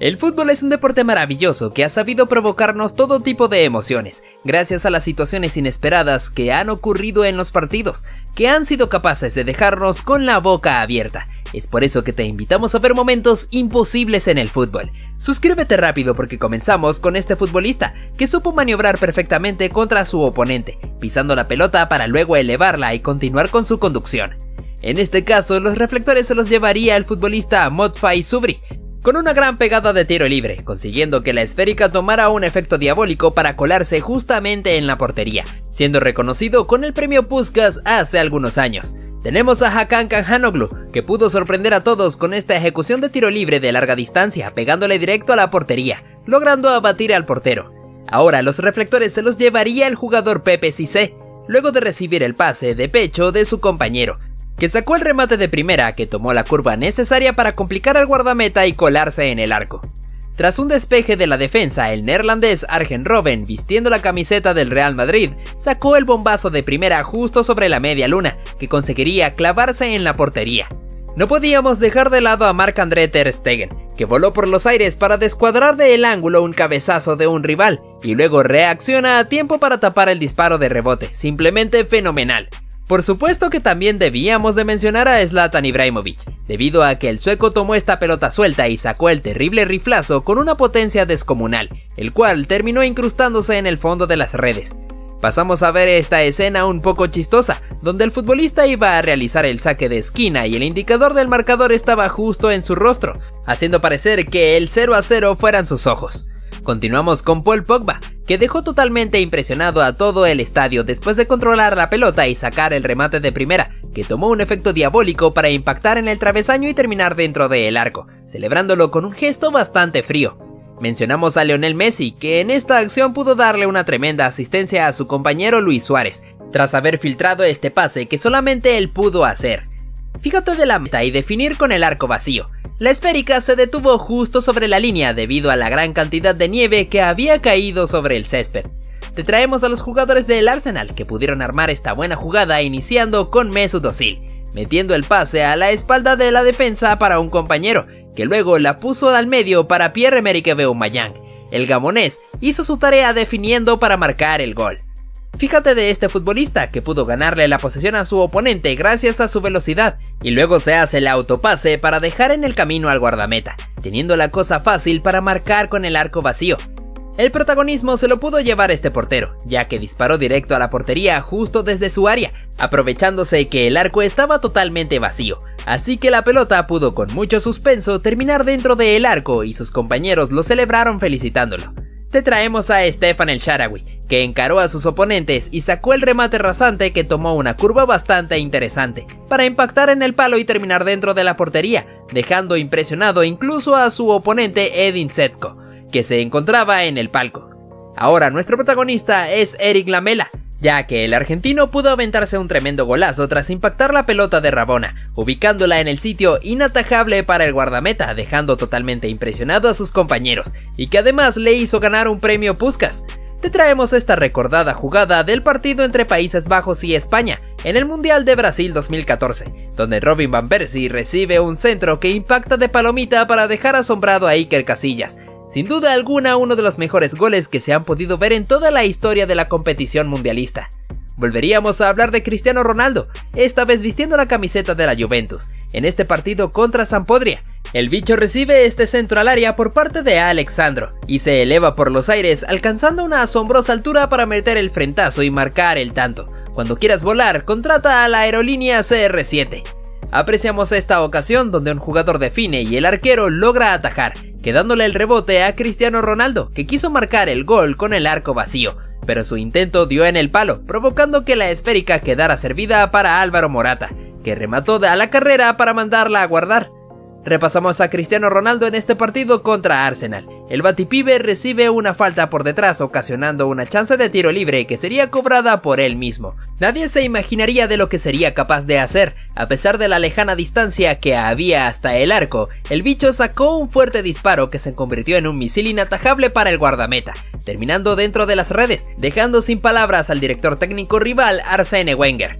El fútbol es un deporte maravilloso que ha sabido provocarnos todo tipo de emociones, gracias a las situaciones inesperadas que han ocurrido en los partidos, que han sido capaces de dejarnos con la boca abierta. Es por eso que te invitamos a ver momentos imposibles en el fútbol. Suscríbete rápido porque comenzamos con este futbolista que supo maniobrar perfectamente contra su oponente, pisando la pelota para luego elevarla y continuar con su conducción. En este caso, los reflectores se los llevaría el futbolista Motfai Subri, con una gran pegada de tiro libre, consiguiendo que la esférica tomara un efecto diabólico para colarse justamente en la portería, siendo reconocido con el premio Puskás hace algunos años. Tenemos a Hakan Çalhanoğlu, que pudo sorprender a todos con esta ejecución de tiro libre de larga distancia, pegándole directo a la portería, logrando abatir al portero. Ahora los reflectores se los llevaría el jugador Pepe Cissé, luego de recibir el pase de pecho de su compañero, que sacó el remate de primera que tomó la curva necesaria para complicar al guardameta y colarse en el arco. Tras un despeje de la defensa, el neerlandés Arjen Robben, vistiendo la camiseta del Real Madrid, sacó el bombazo de primera justo sobre la media luna, que conseguiría clavarse en la portería. No podíamos dejar de lado a Marc-André ter Stegen, que voló por los aires para descuadrar del ángulo un cabezazo de un rival, y luego reacciona a tiempo para tapar el disparo de rebote, simplemente fenomenal. Por supuesto que también debíamos de mencionar a Zlatan Ibrahimović, debido a que el sueco tomó esta pelota suelta y sacó el terrible riflazo con una potencia descomunal, el cual terminó incrustándose en el fondo de las redes. Pasamos a ver esta escena un poco chistosa, donde el futbolista iba a realizar el saque de esquina y el indicador del marcador estaba justo en su rostro, haciendo parecer que el 0-0 fueran sus ojos. Continuamos con Paul Pogba, que dejó totalmente impresionado a todo el estadio después de controlar la pelota y sacar el remate de primera, que tomó un efecto diabólico para impactar en el travesaño y terminar dentro del arco, celebrándolo con un gesto bastante frío. Mencionamos a Lionel Messi, que en esta acción pudo darle una tremenda asistencia a su compañero Luis Suárez, tras haber filtrado este pase que solamente él pudo hacer. Fíjate de la meta y definir con el arco vacío. La esférica se detuvo justo sobre la línea debido a la gran cantidad de nieve que había caído sobre el césped. Te traemos a los jugadores del Arsenal que pudieron armar esta buena jugada iniciando con Mesut Özil, metiendo el pase a la espalda de la defensa para un compañero, que luego la puso al medio para Pierre-Emerick Aubameyang. El gabonés hizo su tarea definiendo para marcar el gol. Fíjate de este futbolista que pudo ganarle la posesión a su oponente gracias a su velocidad y luego se hace el autopase para dejar en el camino al guardameta, teniendo la cosa fácil para marcar con el arco vacío. El protagonismo se lo pudo llevar este portero, ya que disparó directo a la portería justo desde su área, aprovechándose que el arco estaba totalmente vacío, así que la pelota pudo con mucho suspenso terminar dentro del arco y sus compañeros lo celebraron felicitándolo. Te traemos a Stefan El Shaarawy, que encaró a sus oponentes y sacó el remate rasante que tomó una curva bastante interesante, para impactar en el palo y terminar dentro de la portería, dejando impresionado incluso a su oponente Edin Dzeko, que se encontraba en el palco. Ahora nuestro protagonista es Eric Lamela, ya que el argentino pudo aventarse un tremendo golazo tras impactar la pelota de Rabona, ubicándola en el sitio inatajable para el guardameta, dejando totalmente impresionado a sus compañeros, y que además le hizo ganar un premio Puskás. Te traemos esta recordada jugada del partido entre Países Bajos y España, en el Mundial de Brasil 2014, donde Robin van Persie recibe un centro que impacta de palomita para dejar asombrado a Iker Casillas. Sin duda alguna uno de los mejores goles que se han podido ver en toda la historia de la competición mundialista. Volveríamos a hablar de Cristiano Ronaldo, esta vez vistiendo la camiseta de la Juventus, en este partido contra Sampdoria. El bicho recibe este centro al área por parte de Alex Sandro, y se eleva por los aires alcanzando una asombrosa altura para meter el frentazo y marcar el tanto. Cuando quieras volar, contrata a la aerolínea CR7. Apreciamos esta ocasión donde un jugador define y el arquero logra atajar, quedándole el rebote a Cristiano Ronaldo, que quiso marcar el gol con el arco vacío, pero su intento dio en el palo, provocando que la esférica quedara servida para Álvaro Morata, que remató a la carrera para mandarla a guardar. Repasamos a Cristiano Ronaldo en este partido contra Arsenal. El batipibe recibe una falta por detrás, ocasionando una chance de tiro libre que sería cobrada por él mismo. Nadie se imaginaría de lo que sería capaz de hacer. A pesar de la lejana distancia que había hasta el arco, el bicho sacó un fuerte disparo que se convirtió en un misil inatajable para el guardameta, terminando dentro de las redes, dejando sin palabras al director técnico rival Arsène Wenger.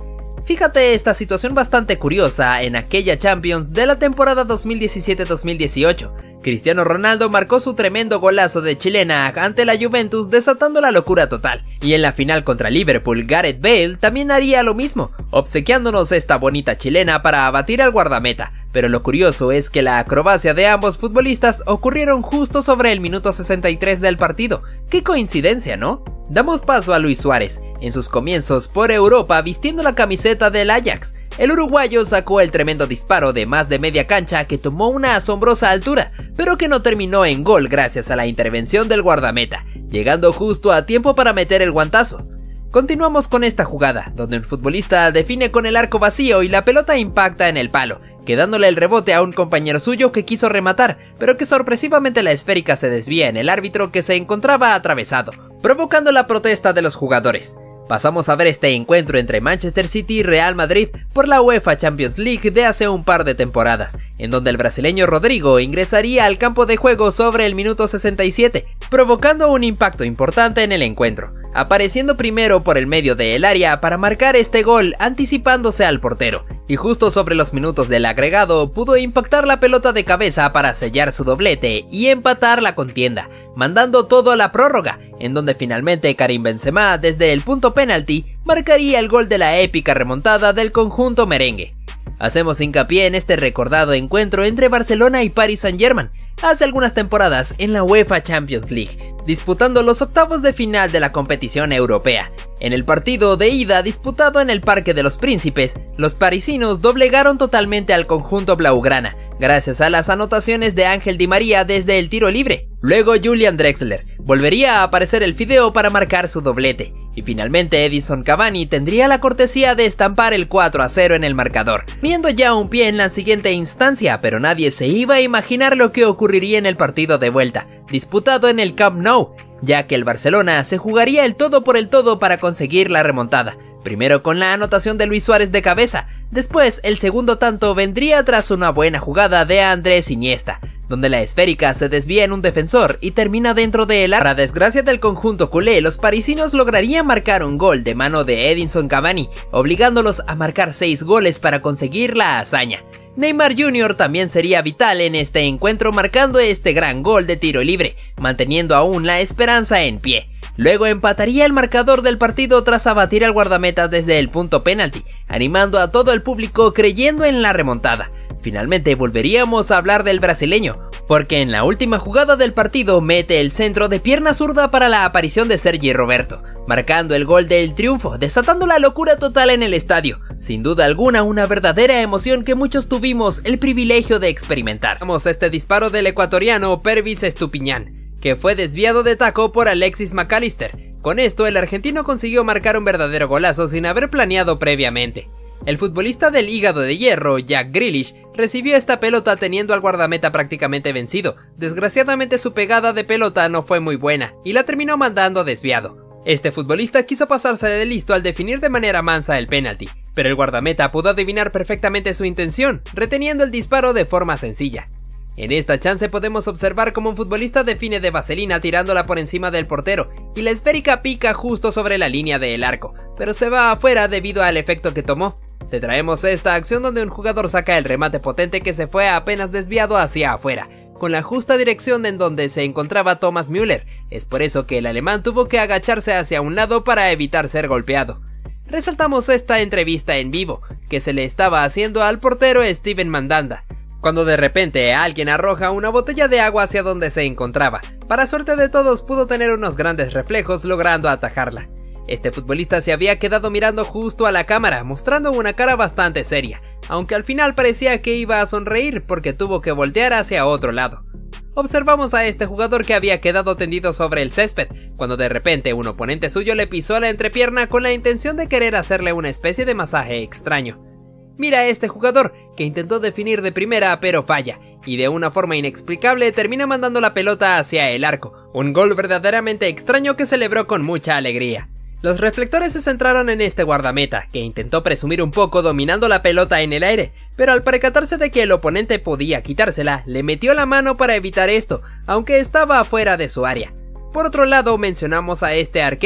Fíjate esta situación bastante curiosa en aquella Champions de la temporada 2017-2018. Cristiano Ronaldo marcó su tremendo golazo de chilena ante la Juventus, desatando la locura total. Y en la final contra Liverpool, Gareth Bale también haría lo mismo, obsequiándonos esta bonita chilena para abatir al guardameta. Pero lo curioso es que la acrobacia de ambos futbolistas ocurrieron justo sobre el minuto 63 del partido. ¡Qué coincidencia!, ¿no? Damos paso a Luis Suárez, en sus comienzos por Europa vistiendo la camiseta del Ajax. El uruguayo sacó el tremendo disparo de más de media cancha que tomó una asombrosa altura, pero que no terminó en gol gracias a la intervención del guardameta, llegando justo a tiempo para meter el guantazo. Continuamos con esta jugada, donde un futbolista define con el arco vacío y la pelota impacta en el palo, quedándole el rebote a un compañero suyo que quiso rematar, pero que sorpresivamente la esférica se desvía en el árbitro que se encontraba atravesado, provocando la protesta de los jugadores. Pasamos a ver este encuentro entre Manchester City y Real Madrid por la UEFA Champions League de hace un par de temporadas, en donde el brasileño Rodrigo ingresaría al campo de juego sobre el minuto 67, provocando un impacto importante en el encuentro, apareciendo primero por el medio del área para marcar este gol anticipándose al portero, y justo sobre los minutos del agregado pudo impactar la pelota de cabeza para sellar su doblete y empatar la contienda, mandando todo a la prórroga, en donde finalmente Karim Benzema desde el punto penalti marcaría el gol de la épica remontada del conjunto merengue. Hacemos hincapié en este recordado encuentro entre Barcelona y Paris Saint-Germain hace algunas temporadas en la UEFA Champions League, disputando los octavos de final de la competición europea. En el partido de ida disputado en el Parque de los Príncipes, los parisinos doblegaron totalmente al conjunto blaugrana, gracias a las anotaciones de Ángel Di María desde el tiro libre. Luego Julian Drexler volvería a aparecer el fideo para marcar su doblete, y finalmente Edinson Cavani tendría la cortesía de estampar el 4-0 en el marcador, viendo ya un pie en la siguiente instancia, pero nadie se iba a imaginar lo que ocurriría en el partido de vuelta, disputado en el Camp Nou, ya que el Barcelona se jugaría el todo por el todo para conseguir la remontada. Primero con la anotación de Luis Suárez de cabeza, después el segundo tanto vendría tras una buena jugada de Andrés Iniesta, donde la esférica se desvía en un defensor y termina dentro de él. Para desgracia del conjunto culé, los parisinos lograrían marcar un gol de mano de Edinson Cavani, obligándolos a marcar 6 goles para conseguir la hazaña. Neymar Jr. también sería vital en este encuentro, marcando este gran gol de tiro libre, manteniendo aún la esperanza en pie. Luego empataría el marcador del partido tras abatir al guardameta desde el punto penalti, animando a todo el público creyendo en la remontada. Finalmente volveríamos a hablar del brasileño, porque en la última jugada del partido mete el centro de pierna zurda para la aparición de Sergi Roberto, marcando el gol del triunfo, desatando la locura total en el estadio. Sin duda alguna una verdadera emoción que muchos tuvimos el privilegio de experimentar. Vamos a este disparo del ecuatoriano Pervis Estupiñán, que fue desviado de taco por Alexis McAllister. Con esto el argentino consiguió marcar un verdadero golazo sin haber planeado previamente. El futbolista del hígado de hierro, Jack Grealish, recibió esta pelota teniendo al guardameta prácticamente vencido. Desgraciadamente su pegada de pelota no fue muy buena y la terminó mandando desviado. Este futbolista quiso pasarse de listo al definir de manera mansa el penalti, pero el guardameta pudo adivinar perfectamente su intención, reteniendo el disparo de forma sencilla. En esta chance podemos observar cómo un futbolista define de vaselina tirándola por encima del portero y la esférica pica justo sobre la línea del arco, pero se va afuera debido al efecto que tomó. Te traemos esta acción donde un jugador saca el remate potente que se fue apenas desviado hacia afuera, con la justa dirección en donde se encontraba Thomas Müller. Es por eso que el alemán tuvo que agacharse hacia un lado para evitar ser golpeado. Resaltamos esta entrevista en vivo que se le estaba haciendo al portero Steven Mandanda, cuando de repente alguien arroja una botella de agua hacia donde se encontraba. Para suerte de todos pudo tener unos grandes reflejos logrando atajarla. Este futbolista se había quedado mirando justo a la cámara, mostrando una cara bastante seria, aunque al final parecía que iba a sonreír porque tuvo que voltear hacia otro lado. Observamos a este jugador que había quedado tendido sobre el césped, cuando de repente un oponente suyo le pisó la entrepierna con la intención de querer hacerle una especie de masaje extraño. Mira a este jugador, que intentó definir de primera pero falla, y de una forma inexplicable termina mandando la pelota hacia el arco, un gol verdaderamente extraño que celebró con mucha alegría. Los reflectores se centraron en este guardameta, que intentó presumir un poco dominando la pelota en el aire, pero al percatarse de que el oponente podía quitársela, le metió la mano para evitar esto, aunque estaba fuera de su área. Por otro lado, mencionamos a este arquero,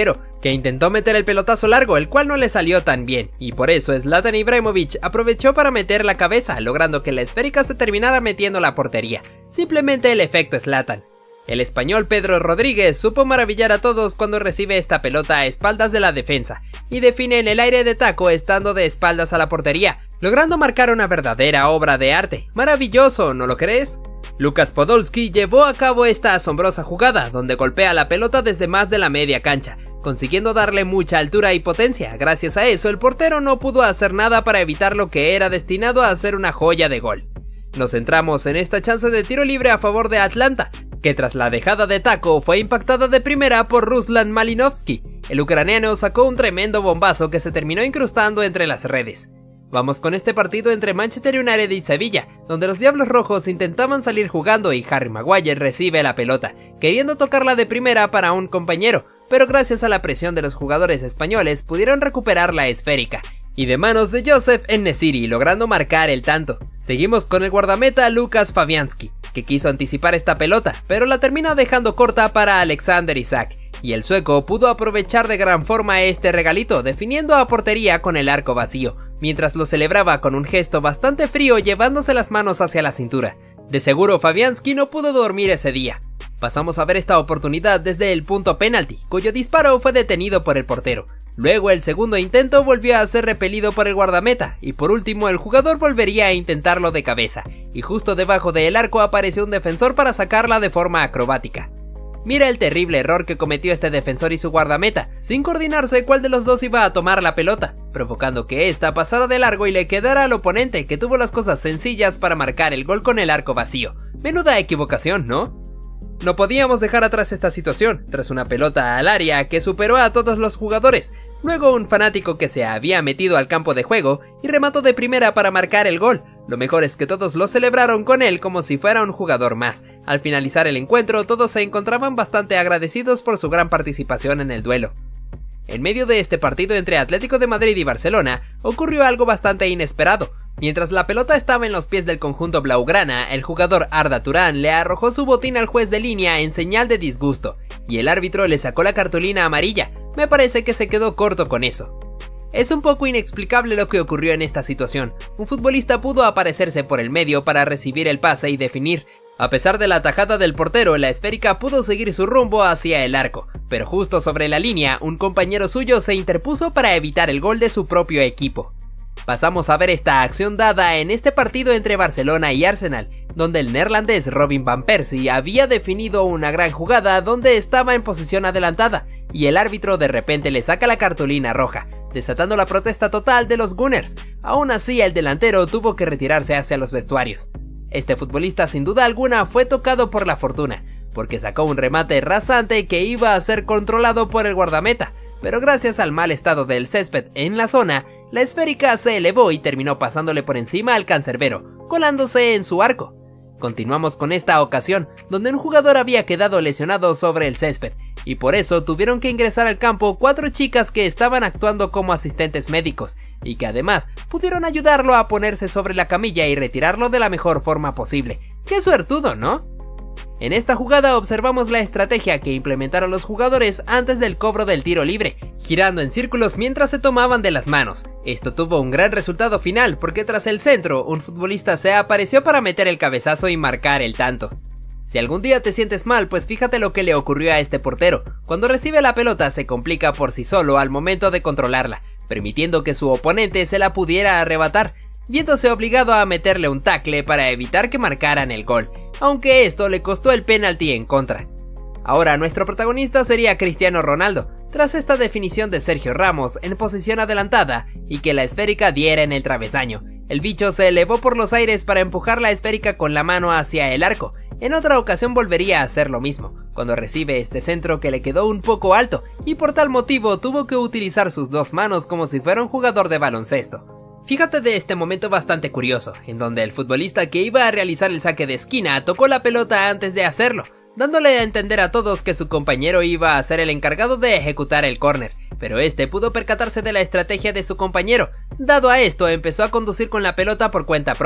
que intentó meter el pelotazo largo, el cual no le salió tan bien, y por eso Zlatan Ibrahimović aprovechó para meter la cabeza, logrando que la esférica se terminara metiendo a la portería. Simplemente el efecto Zlatan. El español Pedro Rodríguez supo maravillar a todos cuando recibe esta pelota a espaldas de la defensa, y define en el aire de taco estando de espaldas a la portería, logrando marcar una verdadera obra de arte. Maravilloso, ¿no lo crees? Lukas Podolski llevó a cabo esta asombrosa jugada, donde golpea la pelota desde más de la media cancha, consiguiendo darle mucha altura y potencia. Gracias a eso, el portero no pudo hacer nada para evitar lo que era destinado a ser una joya de gol. Nos centramos en esta chance de tiro libre a favor de Atlanta, que tras la dejada de taco fue impactada de primera por Ruslan Malinovsky. El ucraniano sacó un tremendo bombazo que se terminó incrustando entre las redes. Vamos con este partido entre Manchester United y Sevilla, donde los Diablos Rojos intentaban salir jugando y Harry Maguire recibe la pelota, queriendo tocarla de primera para un compañero, pero gracias a la presión de los jugadores españoles pudieron recuperar la esférica, y de manos de Joseph En-Nesyri logrando marcar el tanto. Seguimos con el guardameta Lukasz Fabianski, que quiso anticipar esta pelota, pero la terminó dejando corta para Alexander Isak, y el sueco pudo aprovechar de gran forma este regalito, definiendo a portería con el arco vacío, mientras lo celebraba con un gesto bastante frío llevándose las manos hacia la cintura. De seguro Fabianski no pudo dormir ese día. Pasamos a ver esta oportunidad desde el punto penalti, cuyo disparo fue detenido por el portero. Luego el segundo intento volvió a ser repelido por el guardameta, y por último el jugador volvería a intentarlo de cabeza, y justo debajo del arco apareció un defensor para sacarla de forma acrobática. Mira el terrible error que cometió este defensor y su guardameta, sin coordinarse cuál de los dos iba a tomar la pelota, provocando que esta pasara de largo y le quedara al oponente, que tuvo las cosas sencillas para marcar el gol con el arco vacío. Menuda equivocación, ¿no? No podíamos dejar atrás esta situación, tras una pelota al área que superó a todos los jugadores, luego un fanático que se había metido al campo de juego y remató de primera para marcar el gol. Lo mejor es que todos lo celebraron con él como si fuera un jugador más. Al finalizar el encuentro, todos se encontraban bastante agradecidos por su gran participación en el duelo. En medio de este partido entre Atlético de Madrid y Barcelona, ocurrió algo bastante inesperado. Mientras la pelota estaba en los pies del conjunto blaugrana, el jugador Arda Turan le arrojó su botín al juez de línea en señal de disgusto, y el árbitro le sacó la cartulina amarilla. Me parece que se quedó corto con eso. Es un poco inexplicable lo que ocurrió en esta situación. Un futbolista pudo aparecerse por el medio para recibir el pase y definir. A pesar de la tajada del portero, la esférica pudo seguir su rumbo hacia el arco, pero justo sobre la línea, un compañero suyo se interpuso para evitar el gol de su propio equipo. Pasamos a ver esta acción dada en este partido entre Barcelona y Arsenal, donde el neerlandés Robin van Persie había definido una gran jugada donde estaba en posición adelantada, y el árbitro de repente le saca la cartulina roja, desatando la protesta total de los Gunners. Aún así, el delantero tuvo que retirarse hacia los vestuarios. Este futbolista sin duda alguna fue tocado por la fortuna, porque sacó un remate rasante que iba a ser controlado por el guardameta, pero gracias al mal estado del césped en la zona, la esférica se elevó y terminó pasándole por encima al cancerbero, colándose en su arco. Continuamos con esta ocasión, donde un jugador había quedado lesionado sobre el césped, y por eso tuvieron que ingresar al campo 4 chicas que estaban actuando como asistentes médicos, y que además pudieron ayudarlo a ponerse sobre la camilla y retirarlo de la mejor forma posible. ¡Qué suertudo!, ¿no? En esta jugada observamos la estrategia que implementaron los jugadores antes del cobro del tiro libre, girando en círculos mientras se tomaban de las manos. Esto tuvo un gran resultado final porque tras el centro, un futbolista se apareció para meter el cabezazo y marcar el tanto. Si algún día te sientes mal, pues fíjate lo que le ocurrió a este portero. Cuando recibe la pelota se complica por sí solo al momento de controlarla, permitiendo que su oponente se la pudiera arrebatar, viéndose obligado a meterle un tackle para evitar que marcaran el gol, aunque esto le costó el penalti en contra. Ahora nuestro protagonista sería Cristiano Ronaldo, tras esta definición de Sergio Ramos en posición adelantada y que la esférica diera en el travesaño. El bicho se elevó por los aires para empujar la esférica con la mano hacia el arco. En otra ocasión volvería a hacer lo mismo, cuando recibe este centro que le quedó un poco alto y por tal motivo tuvo que utilizar sus dos manos como si fuera un jugador de baloncesto. Fíjate de este momento bastante curioso, en donde el futbolista que iba a realizar el saque de esquina tocó la pelota antes de hacerlo, dándole a entender a todos que su compañero iba a ser el encargado de ejecutar el córner, pero este pudo percatarse de la estrategia de su compañero. Dado a esto, empezó a conducir con la pelota por cuenta propia,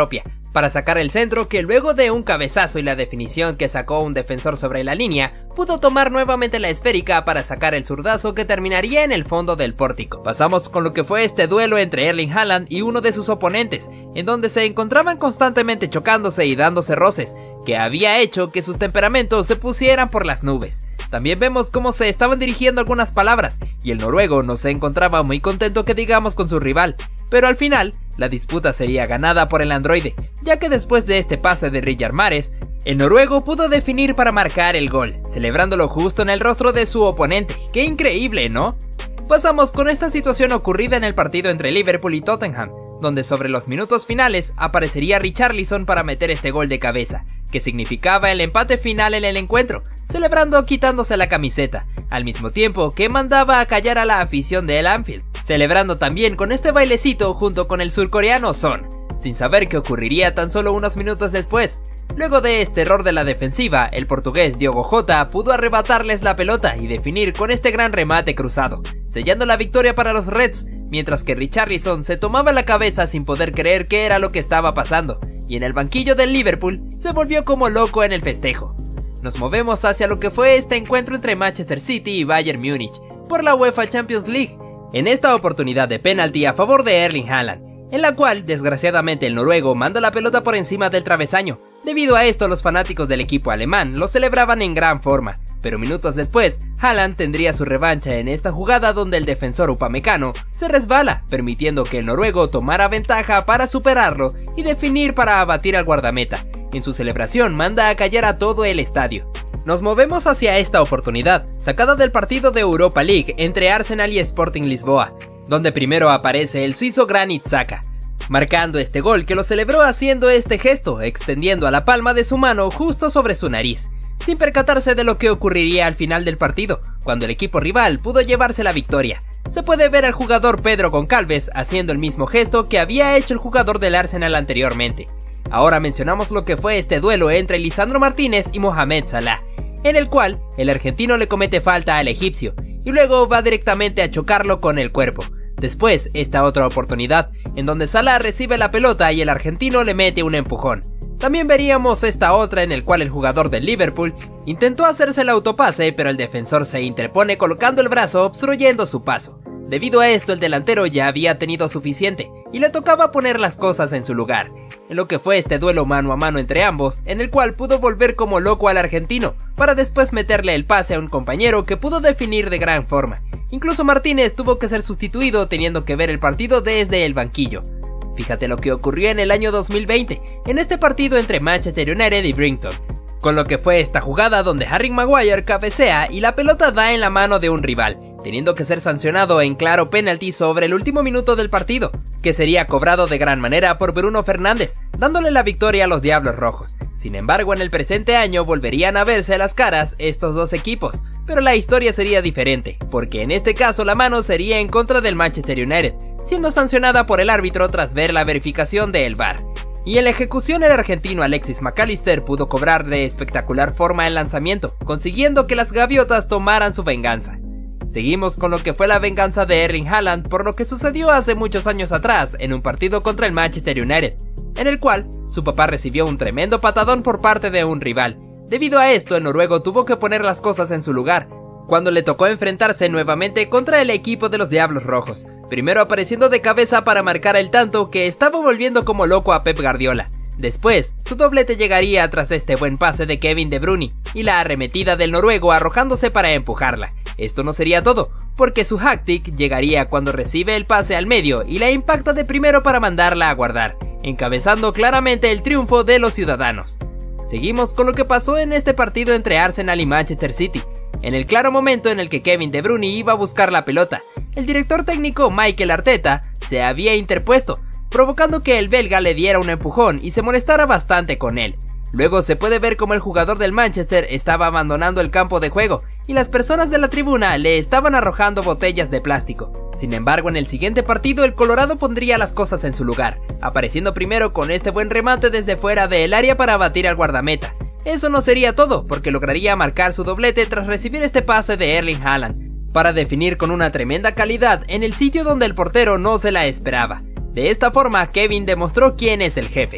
para sacar el centro que luego de un cabezazo y la definición que sacó un defensor sobre la línea, pudo tomar nuevamente la esférica para sacar el zurdazo que terminaría en el fondo del pórtico. Pasamos con lo que fue este duelo entre Erling Haaland y uno de sus oponentes, en donde se encontraban constantemente chocándose y dándose roces, que había hecho que sus temperamentos se pusieran por las nubes. También vemos cómo se estaban dirigiendo algunas palabras, y el noruego no se encontraba muy contento que digamos con su rival, pero al final, la disputa sería ganada por el androide, ya que después de este pase de Riyad Mahrez, el noruego pudo definir para marcar el gol, celebrándolo justo en el rostro de su oponente. ¡Qué increíble!, ¿no? Pasamos con esta situación ocurrida en el partido entre Liverpool y Tottenham, donde sobre los minutos finales aparecería Richarlison para meter este gol de cabeza, que significaba el empate final en el encuentro, celebrando quitándose la camiseta, al mismo tiempo que mandaba a callar a la afición del Anfield, celebrando también con este bailecito junto con el surcoreano Son, sin saber qué ocurriría tan solo unos minutos después. Luego de este error de la defensiva, el portugués Diogo Jota pudo arrebatarles la pelota y definir con este gran remate cruzado, sellando la victoria para los Reds, mientras que Richarlison se tomaba la cabeza sin poder creer qué era lo que estaba pasando, y en el banquillo del Liverpool se volvió como loco en el festejo. Nos movemos hacia lo que fue este encuentro entre Manchester City y Bayern Múnich por la UEFA Champions League, en esta oportunidad de penalti a favor de Erling Haaland, en la cual desgraciadamente el noruego manda la pelota por encima del travesaño. Debido a esto, los fanáticos del equipo alemán lo celebraban en gran forma, pero minutos después, Haaland tendría su revancha en esta jugada donde el defensor Upamecano se resbala, permitiendo que el noruego tomara ventaja para superarlo y definir para abatir al guardameta. En su celebración manda a callar a todo el estadio. Nos movemos hacia esta oportunidad, sacada del partido de Europa League entre Arsenal y Sporting Lisboa, donde primero aparece el suizo Granit Xhaka, marcando este gol que lo celebró haciendo este gesto, extendiendo a la palma de su mano justo sobre su nariz, sin percatarse de lo que ocurriría al final del partido, cuando el equipo rival pudo llevarse la victoria. Se puede ver al jugador Pedro Goncalves haciendo el mismo gesto que había hecho el jugador del Arsenal anteriormente. Ahora mencionamos lo que fue este duelo entre Lisandro Martínez y Mohamed Salah, en el cual el argentino le comete falta al egipcio, y luego va directamente a chocarlo con el cuerpo. Después, esta otra oportunidad, en donde Salah recibe la pelota y el argentino le mete un empujón. También veríamos esta otra en el cual el jugador del Liverpool intentó hacerse el autopase, pero el defensor se interpone colocando el brazo obstruyendo su paso. Debido a esto, el delantero ya había tenido suficiente, y le tocaba poner las cosas en su lugar, en lo que fue este duelo mano a mano entre ambos, en el cual pudo volver como loco al argentino, para después meterle el pase a un compañero que pudo definir de gran forma. Incluso Martínez tuvo que ser sustituido teniendo que ver el partido desde el banquillo. Fíjate lo que ocurrió en el año 2020, en este partido entre Manchester United y Brighton, con lo que fue esta jugada donde Harry Maguire cabecea y la pelota da en la mano de un rival, teniendo que ser sancionado en claro penalti sobre el último minuto del partido, que sería cobrado de gran manera por Bruno Fernández, dándole la victoria a los Diablos Rojos. Sin embargo, en el presente año volverían a verse las caras estos dos equipos, pero la historia sería diferente, porque en este caso la mano sería en contra del Manchester United, siendo sancionada por el árbitro tras ver la verificación del VAR. Y en la ejecución el argentino Alexis McAllister pudo cobrar de espectacular forma el lanzamiento, consiguiendo que las gaviotas tomaran su venganza. Seguimos con lo que fue la venganza de Erling Haaland por lo que sucedió hace muchos años atrás en un partido contra el Manchester United, en el cual su papá recibió un tremendo patadón por parte de un rival. Debido a esto, el noruego tuvo que poner las cosas en su lugar, cuando le tocó enfrentarse nuevamente contra el equipo de los Diablos Rojos, primero apareciendo de cabeza para marcar el tanto que estaba volviendo como loco a Pep Guardiola. Después, su doblete llegaría tras este buen pase de Kevin De Bruyne y la arremetida del noruego arrojándose para empujarla. Esto no sería todo, porque su hat-trick llegaría cuando recibe el pase al medio y la impacta de primero para mandarla a guardar, encabezando claramente el triunfo de los ciudadanos. Seguimos con lo que pasó en este partido entre Arsenal y Manchester City. En el claro momento en el que Kevin De Bruyne iba a buscar la pelota, el director técnico Mikel Arteta se había interpuesto, provocando que el belga le diera un empujón y se molestara bastante con él. Luego se puede ver como el jugador del Manchester estaba abandonando el campo de juego y las personas de la tribuna le estaban arrojando botellas de plástico. Sin embargo, en el siguiente partido el colorado pondría las cosas en su lugar, apareciendo primero con este buen remate desde fuera del área para batir al guardameta. Eso no sería todo, porque lograría marcar su doblete tras recibir este pase de Erling Haaland, para definir con una tremenda calidad en el sitio donde el portero no se la esperaba. De esta forma, Kevin demostró quién es el jefe.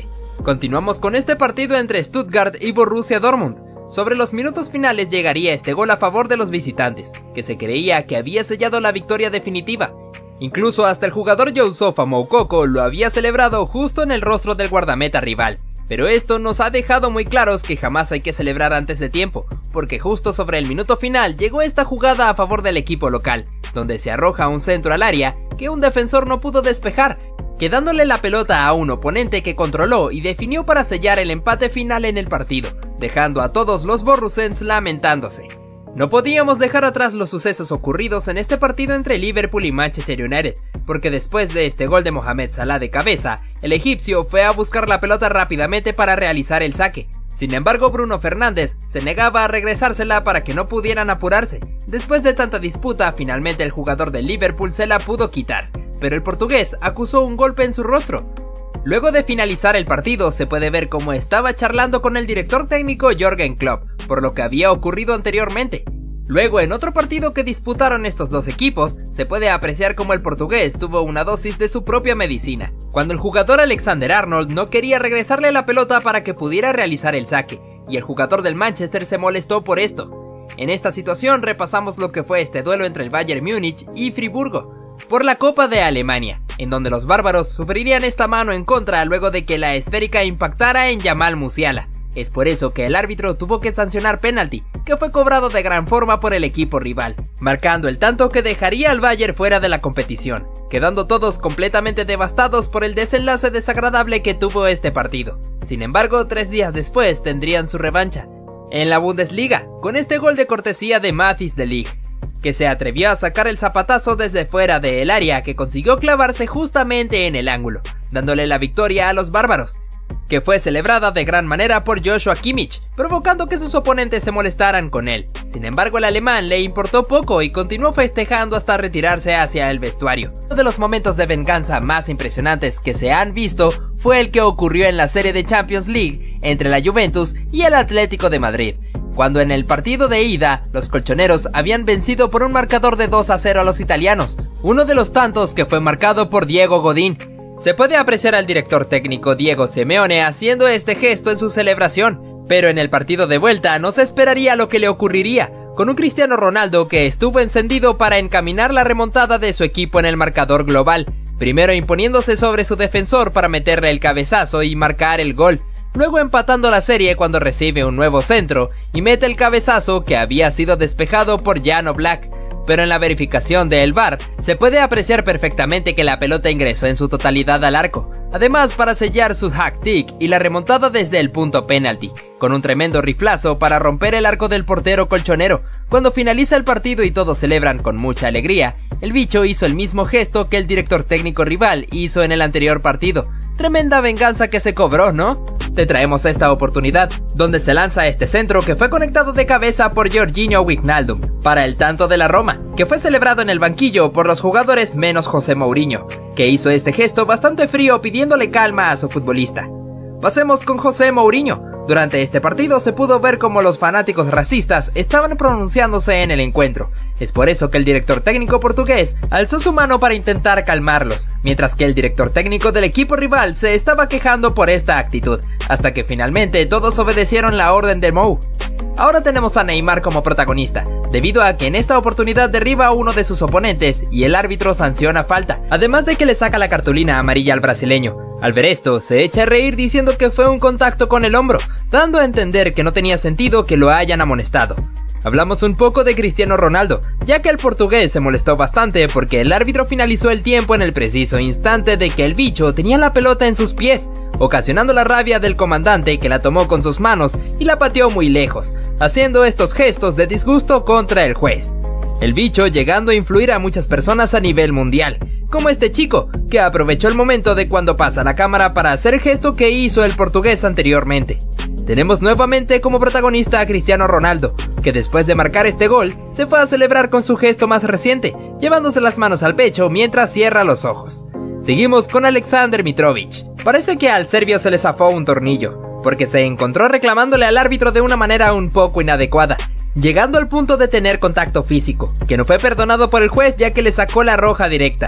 Continuamos con este partido entre Stuttgart y Borussia Dortmund. Sobre los minutos finales llegaría este gol a favor de los visitantes, que se creía que había sellado la victoria definitiva. Incluso hasta el jugador Youssoufa Moukoko lo había celebrado justo en el rostro del guardameta rival. Pero esto nos ha dejado muy claros que jamás hay que celebrar antes de tiempo, porque justo sobre el minuto final llegó esta jugada a favor del equipo local, donde se arroja un centro al área que un defensor no pudo despejar, quedándole la pelota a un oponente que controló y definió para sellar el empate final en el partido, dejando a todos los Borussens lamentándose. No podíamos dejar atrás los sucesos ocurridos en este partido entre Liverpool y Manchester United, porque después de este gol de Mohamed Salah de cabeza, el egipcio fue a buscar la pelota rápidamente para realizar el saque. Sin embargo, Bruno Fernández se negaba a regresársela para que no pudieran apurarse. Después de tanta disputa, finalmente el jugador del Liverpool se la pudo quitar, pero el portugués acusó un golpe en su rostro. Luego de finalizar el partido, se puede ver cómo estaba charlando con el director técnico Jürgen Klopp, por lo que había ocurrido anteriormente. Luego, en otro partido que disputaron estos dos equipos, se puede apreciar cómo el portugués tuvo una dosis de su propia medicina, cuando el jugador Alexander-Arnold no quería regresarle la pelota para que pudiera realizar el saque, y el jugador del Manchester se molestó por esto. En esta situación repasamos lo que fue este duelo entre el Bayern Múnich y Friburgo, por la Copa de Alemania, en donde los bárbaros sufrirían esta mano en contra luego de que la esférica impactara en Jamal Musiala. Es por eso que el árbitro tuvo que sancionar penalti, que fue cobrado de gran forma por el equipo rival, marcando el tanto que dejaría al Bayern fuera de la competición, quedando todos completamente devastados por el desenlace desagradable que tuvo este partido. Sin embargo, 3 días después tendrían su revancha en la Bundesliga, con este gol de cortesía de Matthijs de Ligt, que se atrevió a sacar el zapatazo desde fuera del área que consiguió clavarse justamente en el ángulo, dándole la victoria a los bárbaros, que fue celebrada de gran manera por Joshua Kimmich, provocando que sus oponentes se molestaran con él. Sin embargo, al alemán le importó poco y continuó festejando hasta retirarse hacia el vestuario. Uno de los momentos de venganza más impresionantes que se han visto fue el que ocurrió en la serie de Champions League entre la Juventus y el Atlético de Madrid, cuando en el partido de ida, los colchoneros habían vencido por un marcador de 2-0 a los italianos, uno de los tantos que fue marcado por Diego Godín. Se puede apreciar al director técnico Diego Simeone haciendo este gesto en su celebración, pero en el partido de vuelta no se esperaría lo que le ocurriría, con un Cristiano Ronaldo que estuvo encendido para encaminar la remontada de su equipo en el marcador global, primero imponiéndose sobre su defensor para meterle el cabezazo y marcar el gol, luego empatando la serie cuando recibe un nuevo centro y mete el cabezazo que había sido despejado por Jan Oblak. Pero en la verificación del VAR se puede apreciar perfectamente que la pelota ingresó en su totalidad al arco, además para sellar su hat-trick y la remontada desde el punto penalti, con un tremendo riflazo para romper el arco del portero colchonero. Cuando finaliza el partido y todos celebran con mucha alegría, el bicho hizo el mismo gesto que el director técnico rival hizo en el anterior partido. Tremenda venganza que se cobró, ¿no? Te traemos esta oportunidad, donde se lanza este centro que fue conectado de cabeza por Georginio Wijnaldum para el tanto de la Roma, que fue celebrado en el banquillo por los jugadores menos José Mourinho, que hizo este gesto bastante frío pidiéndole calma a su futbolista. Pasemos con José Mourinho. Durante este partido se pudo ver cómo los fanáticos racistas estaban pronunciándose en el encuentro. Es por eso que el director técnico portugués alzó su mano para intentar calmarlos, mientras que el director técnico del equipo rival se estaba quejando por esta actitud, hasta que finalmente todos obedecieron la orden de Mou. Ahora tenemos a Neymar como protagonista, debido a que en esta oportunidad derriba a uno de sus oponentes y el árbitro sanciona falta, además de que le saca la cartulina amarilla al brasileño. Al ver esto, se echa a reír diciendo que fue un contacto con el hombro, dando a entender que no tenía sentido que lo hayan amonestado. Hablamos un poco de Cristiano Ronaldo, ya que el portugués se molestó bastante porque el árbitro finalizó el tiempo en el preciso instante de que el bicho tenía la pelota en sus pies, ocasionando la rabia del comandante que la tomó con sus manos y la pateó muy lejos, haciendo estos gestos de disgusto contra el juez. El bicho llegando a influir a muchas personas a nivel mundial, como este chico, que aprovechó el momento de cuando pasa la cámara para hacer el gesto que hizo el portugués anteriormente. Tenemos nuevamente como protagonista a Cristiano Ronaldo, que después de marcar este gol, se fue a celebrar con su gesto más reciente, llevándose las manos al pecho mientras cierra los ojos. Seguimos con Aleksandar Mitrovic. Parece que al serbio se le zafó un tornillo, porque se encontró reclamándole al árbitro de una manera un poco inadecuada, llegando al punto de tener contacto físico, que no fue perdonado por el juez ya que le sacó la roja directa.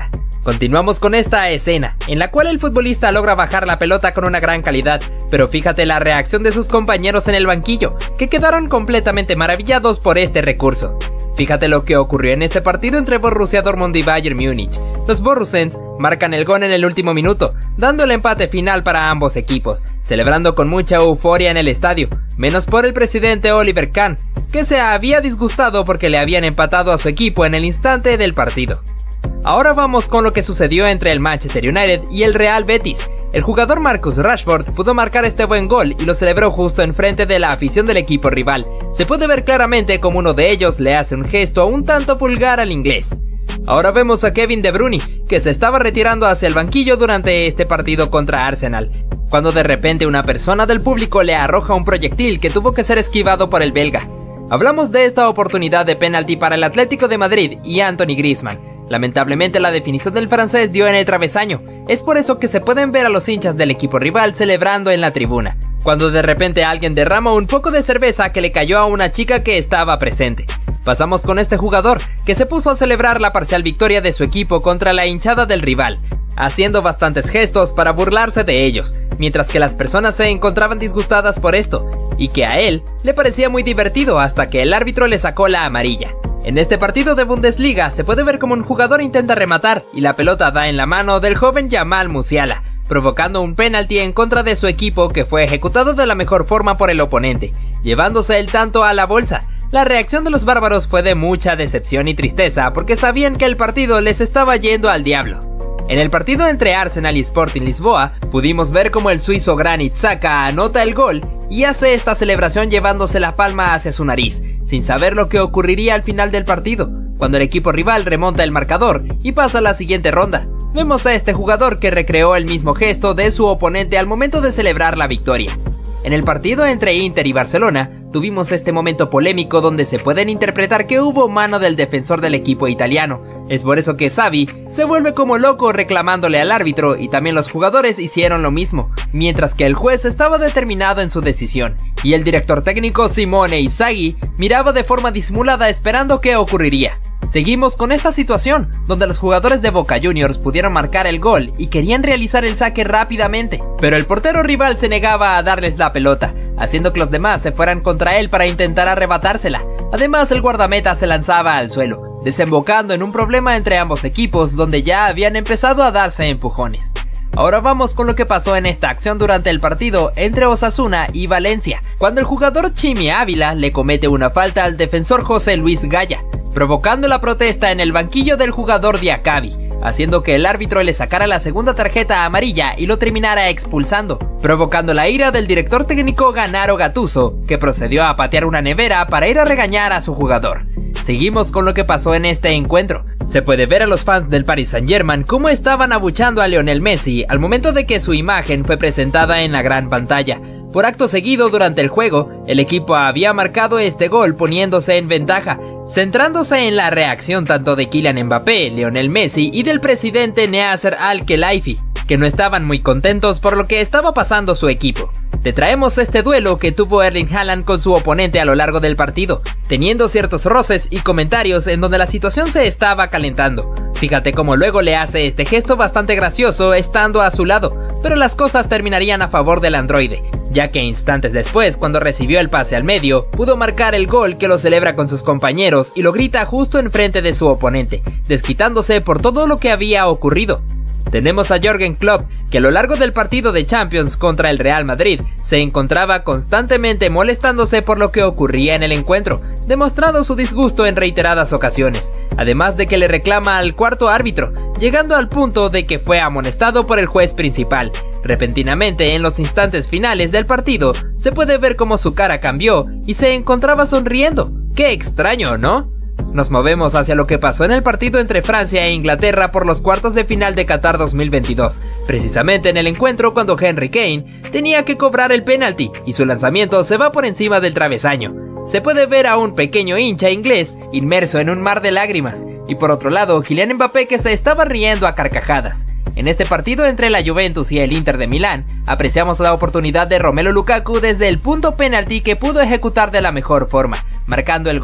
Continuamos con esta escena, en la cual el futbolista logra bajar la pelota con una gran calidad, pero fíjate la reacción de sus compañeros en el banquillo, que quedaron completamente maravillados por este recurso. Fíjate lo que ocurrió en este partido entre Borussia Dortmund y Bayern Múnich. Los Borussens marcan el gol en el último minuto, dando el empate final para ambos equipos, celebrando con mucha euforia en el estadio, menos por el presidente Oliver Kahn, que se había disgustado porque le habían empatado a su equipo en el instante del partido. Ahora vamos con lo que sucedió entre el Manchester United y el Real Betis. El jugador Marcus Rashford pudo marcar este buen gol y lo celebró justo enfrente de la afición del equipo rival. Se puede ver claramente como uno de ellos le hace un gesto un tanto vulgar al inglés. Ahora vemos a Kevin De Bruyne, que se estaba retirando hacia el banquillo durante este partido contra Arsenal, cuando de repente una persona del público le arroja un proyectil que tuvo que ser esquivado por el belga. Hablamos de esta oportunidad de penalti para el Atlético de Madrid y Anthony Griezmann. Lamentablemente la definición del francés dio en el travesaño, es por eso que se pueden ver a los hinchas del equipo rival celebrando en la tribuna, cuando de repente alguien derrama un poco de cerveza que le cayó a una chica que estaba presente. Pasamos con este jugador, que se puso a celebrar la parcial victoria de su equipo contra la hinchada del rival, haciendo bastantes gestos para burlarse de ellos, mientras que las personas se encontraban disgustadas por esto, y que a él le parecía muy divertido hasta que el árbitro le sacó la amarilla. En este partido de Bundesliga se puede ver como un jugador intenta rematar y la pelota da en la mano del joven Jamal Musiala, provocando un penalti en contra de su equipo que fue ejecutado de la mejor forma por el oponente, llevándose el tanto a la bolsa. La reacción de los bárbaros fue de mucha decepción y tristeza porque sabían que el partido les estaba yendo al diablo. En el partido entre Arsenal y Sporting Lisboa, pudimos ver como el suizo Granit Xhaka anota el gol y hace esta celebración llevándose la palma hacia su nariz, sin saber lo que ocurriría al final del partido, cuando el equipo rival remonta el marcador y pasa a la siguiente ronda. Vemos a este jugador que recreó el mismo gesto de su oponente al momento de celebrar la victoria. En el partido entre Inter y Barcelona, tuvimos este momento polémico donde se pueden interpretar que hubo mano del defensor del equipo italiano. Es por eso que Xavi se vuelve como loco reclamándole al árbitro y también los jugadores hicieron lo mismo, mientras que el juez estaba determinado en su decisión, y el director técnico Simone Inzaghi miraba de forma disimulada esperando qué ocurriría. Seguimos con esta situación, donde los jugadores de Boca Juniors pudieron marcar el gol y querían realizar el saque rápidamente, pero el portero rival se negaba a darles la pelota, haciendo que los demás se fueran contra él para intentar arrebatársela. Además, el guardameta se lanzaba al suelo, desembocando en un problema entre ambos equipos donde ya habían empezado a darse empujones. Ahora vamos con lo que pasó en esta acción durante el partido entre Osasuna y Valencia, cuando el jugador Chimi Ávila le comete una falta al defensor José Luis Gaya, provocando la protesta en el banquillo del jugador Diakabi, haciendo que el árbitro le sacara la segunda tarjeta amarilla y lo terminara expulsando, provocando la ira del director técnico Gennaro Gattuso, que procedió a patear una nevera para ir a regañar a su jugador. Seguimos con lo que pasó en este encuentro. Se puede ver a los fans del Paris Saint-Germain cómo estaban abuchando a Lionel Messi al momento de que su imagen fue presentada en la gran pantalla. Por acto seguido durante el juego, el equipo había marcado este gol poniéndose en ventaja, centrándose en la reacción tanto de Kylian Mbappé, Lionel Messi y del presidente Nasser Al-Khelaifi, que no estaban muy contentos por lo que estaba pasando su equipo. Te traemos este duelo que tuvo Erling Haaland con su oponente a lo largo del partido, teniendo ciertos roces y comentarios en donde la situación se estaba calentando. Fíjate cómo luego le hace este gesto bastante gracioso estando a su lado, pero las cosas terminarían a favor del androide, ya que instantes después, cuando recibió el pase al medio, pudo marcar el gol que lo celebra con sus compañeros y lo grita justo enfrente de su oponente, desquitándose por todo lo que había ocurrido. Tenemos a Jürgen Klopp, que a lo largo del partido de Champions contra el Real Madrid se encontraba constantemente molestándose por lo que ocurría en el encuentro, demostrando su disgusto en reiteradas ocasiones, además de que le reclama al cuarto árbitro, llegando al punto de que fue amonestado por el juez principal. Repentinamente, en los instantes finales del partido, se puede ver cómo su cara cambió y se encontraba sonriendo. ¡Qué extraño!, ¿no? Nos movemos hacia lo que pasó en el partido entre Francia e Inglaterra por los cuartos de final de Qatar 2022, precisamente en el encuentro cuando Harry Kane tenía que cobrar el penalti y su lanzamiento se va por encima del travesaño. Se puede ver a un pequeño hincha inglés inmerso en un mar de lágrimas, y por otro lado Kylian Mbappé que se estaba riendo a carcajadas. En este partido entre la Juventus y el Inter de Milán, apreciamos la oportunidad de Romelu Lukaku desde el punto penalti que pudo ejecutar de la mejor forma, marcando el gol.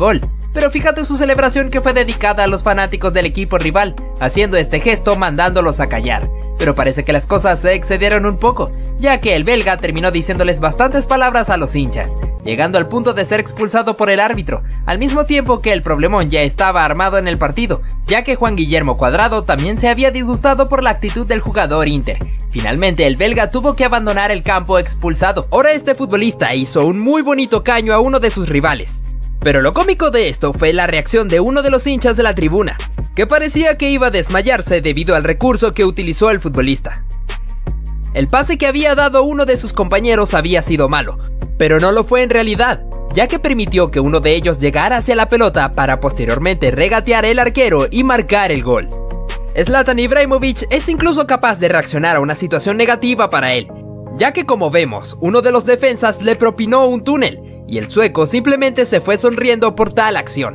pero fíjate su celebración, que fue dedicada a los fanáticos del equipo rival, haciendo este gesto mandándolos a callar. Pero parece que las cosas se excedieron un poco, ya que el belga terminó diciéndoles bastantes palabras a los hinchas, llegando al punto de ser expulsado por el árbitro, al mismo tiempo que el problemón ya estaba armado en el partido, ya que Juan Guillermo Cuadrado también se había disgustado por la actitud del jugador Inter. Finalmente el belga tuvo que abandonar el campo expulsado. Ahora este futbolista hizo un muy bonito caño a uno de sus rivales. Pero lo cómico de esto fue la reacción de uno de los hinchas de la tribuna, que parecía que iba a desmayarse debido al recurso que utilizó el futbolista. El pase que había dado uno de sus compañeros había sido malo, pero no lo fue en realidad, ya que permitió que uno de ellos llegara hacia la pelota para posteriormente regatear el arquero y marcar el gol. Zlatan Ibrahimovic es incluso capaz de reaccionar a una situación negativa para él, ya que como vemos, uno de los defensas le propinó un túnel, y el sueco simplemente se fue sonriendo por tal acción.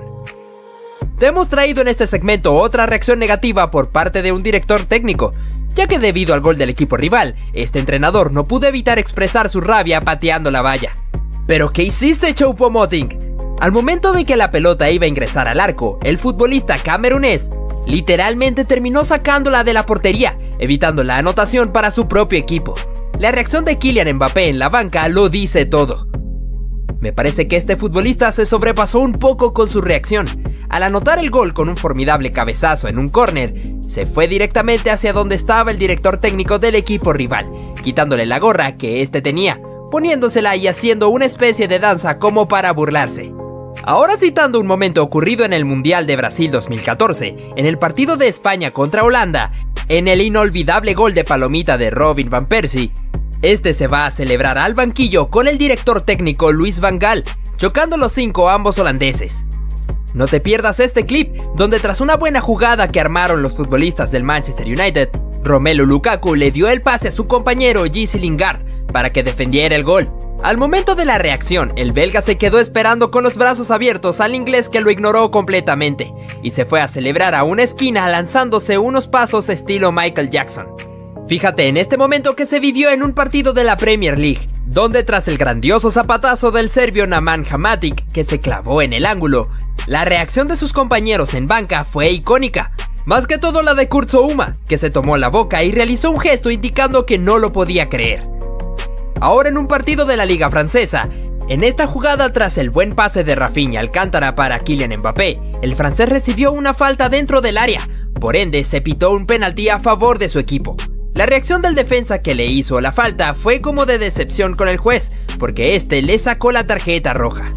Te hemos traído en este segmento otra reacción negativa por parte de un director técnico, ya que debido al gol del equipo rival, este entrenador no pudo evitar expresar su rabia pateando la valla. ¿Pero qué hiciste, Choupo-Moting? Al momento de que la pelota iba a ingresar al arco, el futbolista camerunés literalmente terminó sacándola de la portería, evitando la anotación para su propio equipo. La reacción de Kylian Mbappé en la banca lo dice todo. Me parece que este futbolista se sobrepasó un poco con su reacción. Al anotar el gol con un formidable cabezazo en un córner, se fue directamente hacia donde estaba el director técnico del equipo rival, quitándole la gorra que este tenía, poniéndosela y haciendo una especie de danza como para burlarse. Ahora citando un momento ocurrido en el Mundial de Brasil 2014, en el partido de España contra Holanda, en el inolvidable gol de palomita de Robin van Persie, este se va a celebrar al banquillo con el director técnico Luis van Gaal, chocando los 5 ambos holandeses. No te pierdas este clip, donde tras una buena jugada que armaron los futbolistas del Manchester United, Romelu Lukaku le dio el pase a su compañero Jesse Lingard para que defendiera el gol. Al momento de la reacción, el belga se quedó esperando con los brazos abiertos al inglés, que lo ignoró completamente y se fue a celebrar a una esquina lanzándose unos pasos estilo Michael Jackson. Fíjate en este momento que se vivió en un partido de la Premier League, donde tras el grandioso zapatazo del serbio Nemanja Matic que se clavó en el ángulo, la reacción de sus compañeros en banca fue icónica, más que todo la de Kurt Zouma, que se tomó la boca y realizó un gesto indicando que no lo podía creer. Ahora en un partido de la liga francesa, en esta jugada tras el buen pase de Rafinha Alcántara para Kylian Mbappé, el francés recibió una falta dentro del área, por ende se pitó un penalti a favor de su equipo. La reacción del defensa que le hizo la falta fue como de decepción con el juez, porque este le sacó la tarjeta roja.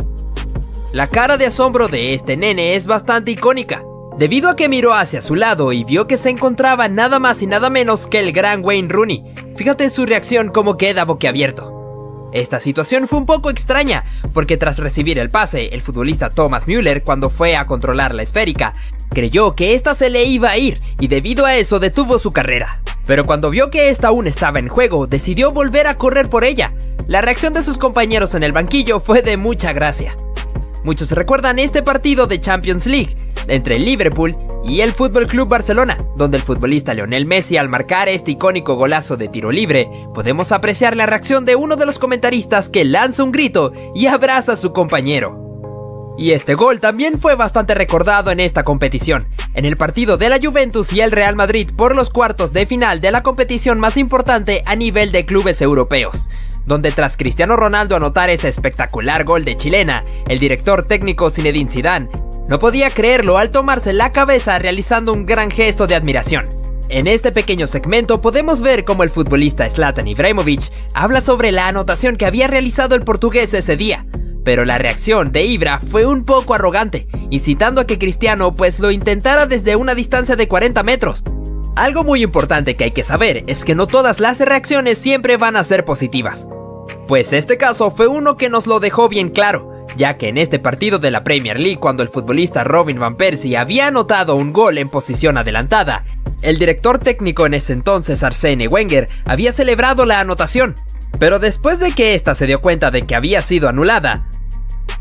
La cara de asombro de este nene es bastante icónica, debido a que miró hacia su lado y vio que se encontraba nada más y nada menos que el gran Wayne Rooney. Fíjate su reacción como queda boquiabierto. Esta situación fue un poco extraña, porque tras recibir el pase, el futbolista Thomas Müller, cuando fue a controlar la esférica, creyó que esta se le iba a ir y debido a eso detuvo su carrera. Pero cuando vio que esta aún estaba en juego, decidió volver a correr por ella. La reacción de sus compañeros en el banquillo fue de mucha gracia. Muchos recuerdan este partido de Champions League entre el Liverpool y el FC Barcelona, donde el futbolista Lionel Messi, al marcar este icónico golazo de tiro libre, podemos apreciar la reacción de uno de los comentaristas, que lanza un grito y abraza a su compañero. Y este gol también fue bastante recordado en esta competición, en el partido de la Juventus y el Real Madrid por los cuartos de final de la competición más importante a nivel de clubes europeos, donde tras Cristiano Ronaldo anotar ese espectacular gol de chilena, el director técnico Zinedine Zidane no podía creerlo al tomarse la cabeza realizando un gran gesto de admiración. En este pequeño segmento podemos ver cómo el futbolista Zlatan Ibrahimovic habla sobre la anotación que había realizado el portugués ese día, pero la reacción de Ibra fue un poco arrogante, incitando a que Cristiano pues lo intentara desde una distancia de 40 metros. Algo muy importante que hay que saber es que no todas las reacciones siempre van a ser positivas, pues este caso fue uno que nos lo dejó bien claro, ya que en este partido de la Premier League, cuando el futbolista Robin van Persie había anotado un gol en posición adelantada, el director técnico en ese entonces, Arsène Wenger, había celebrado la anotación, pero después de que ésta se dio cuenta de que había sido anulada,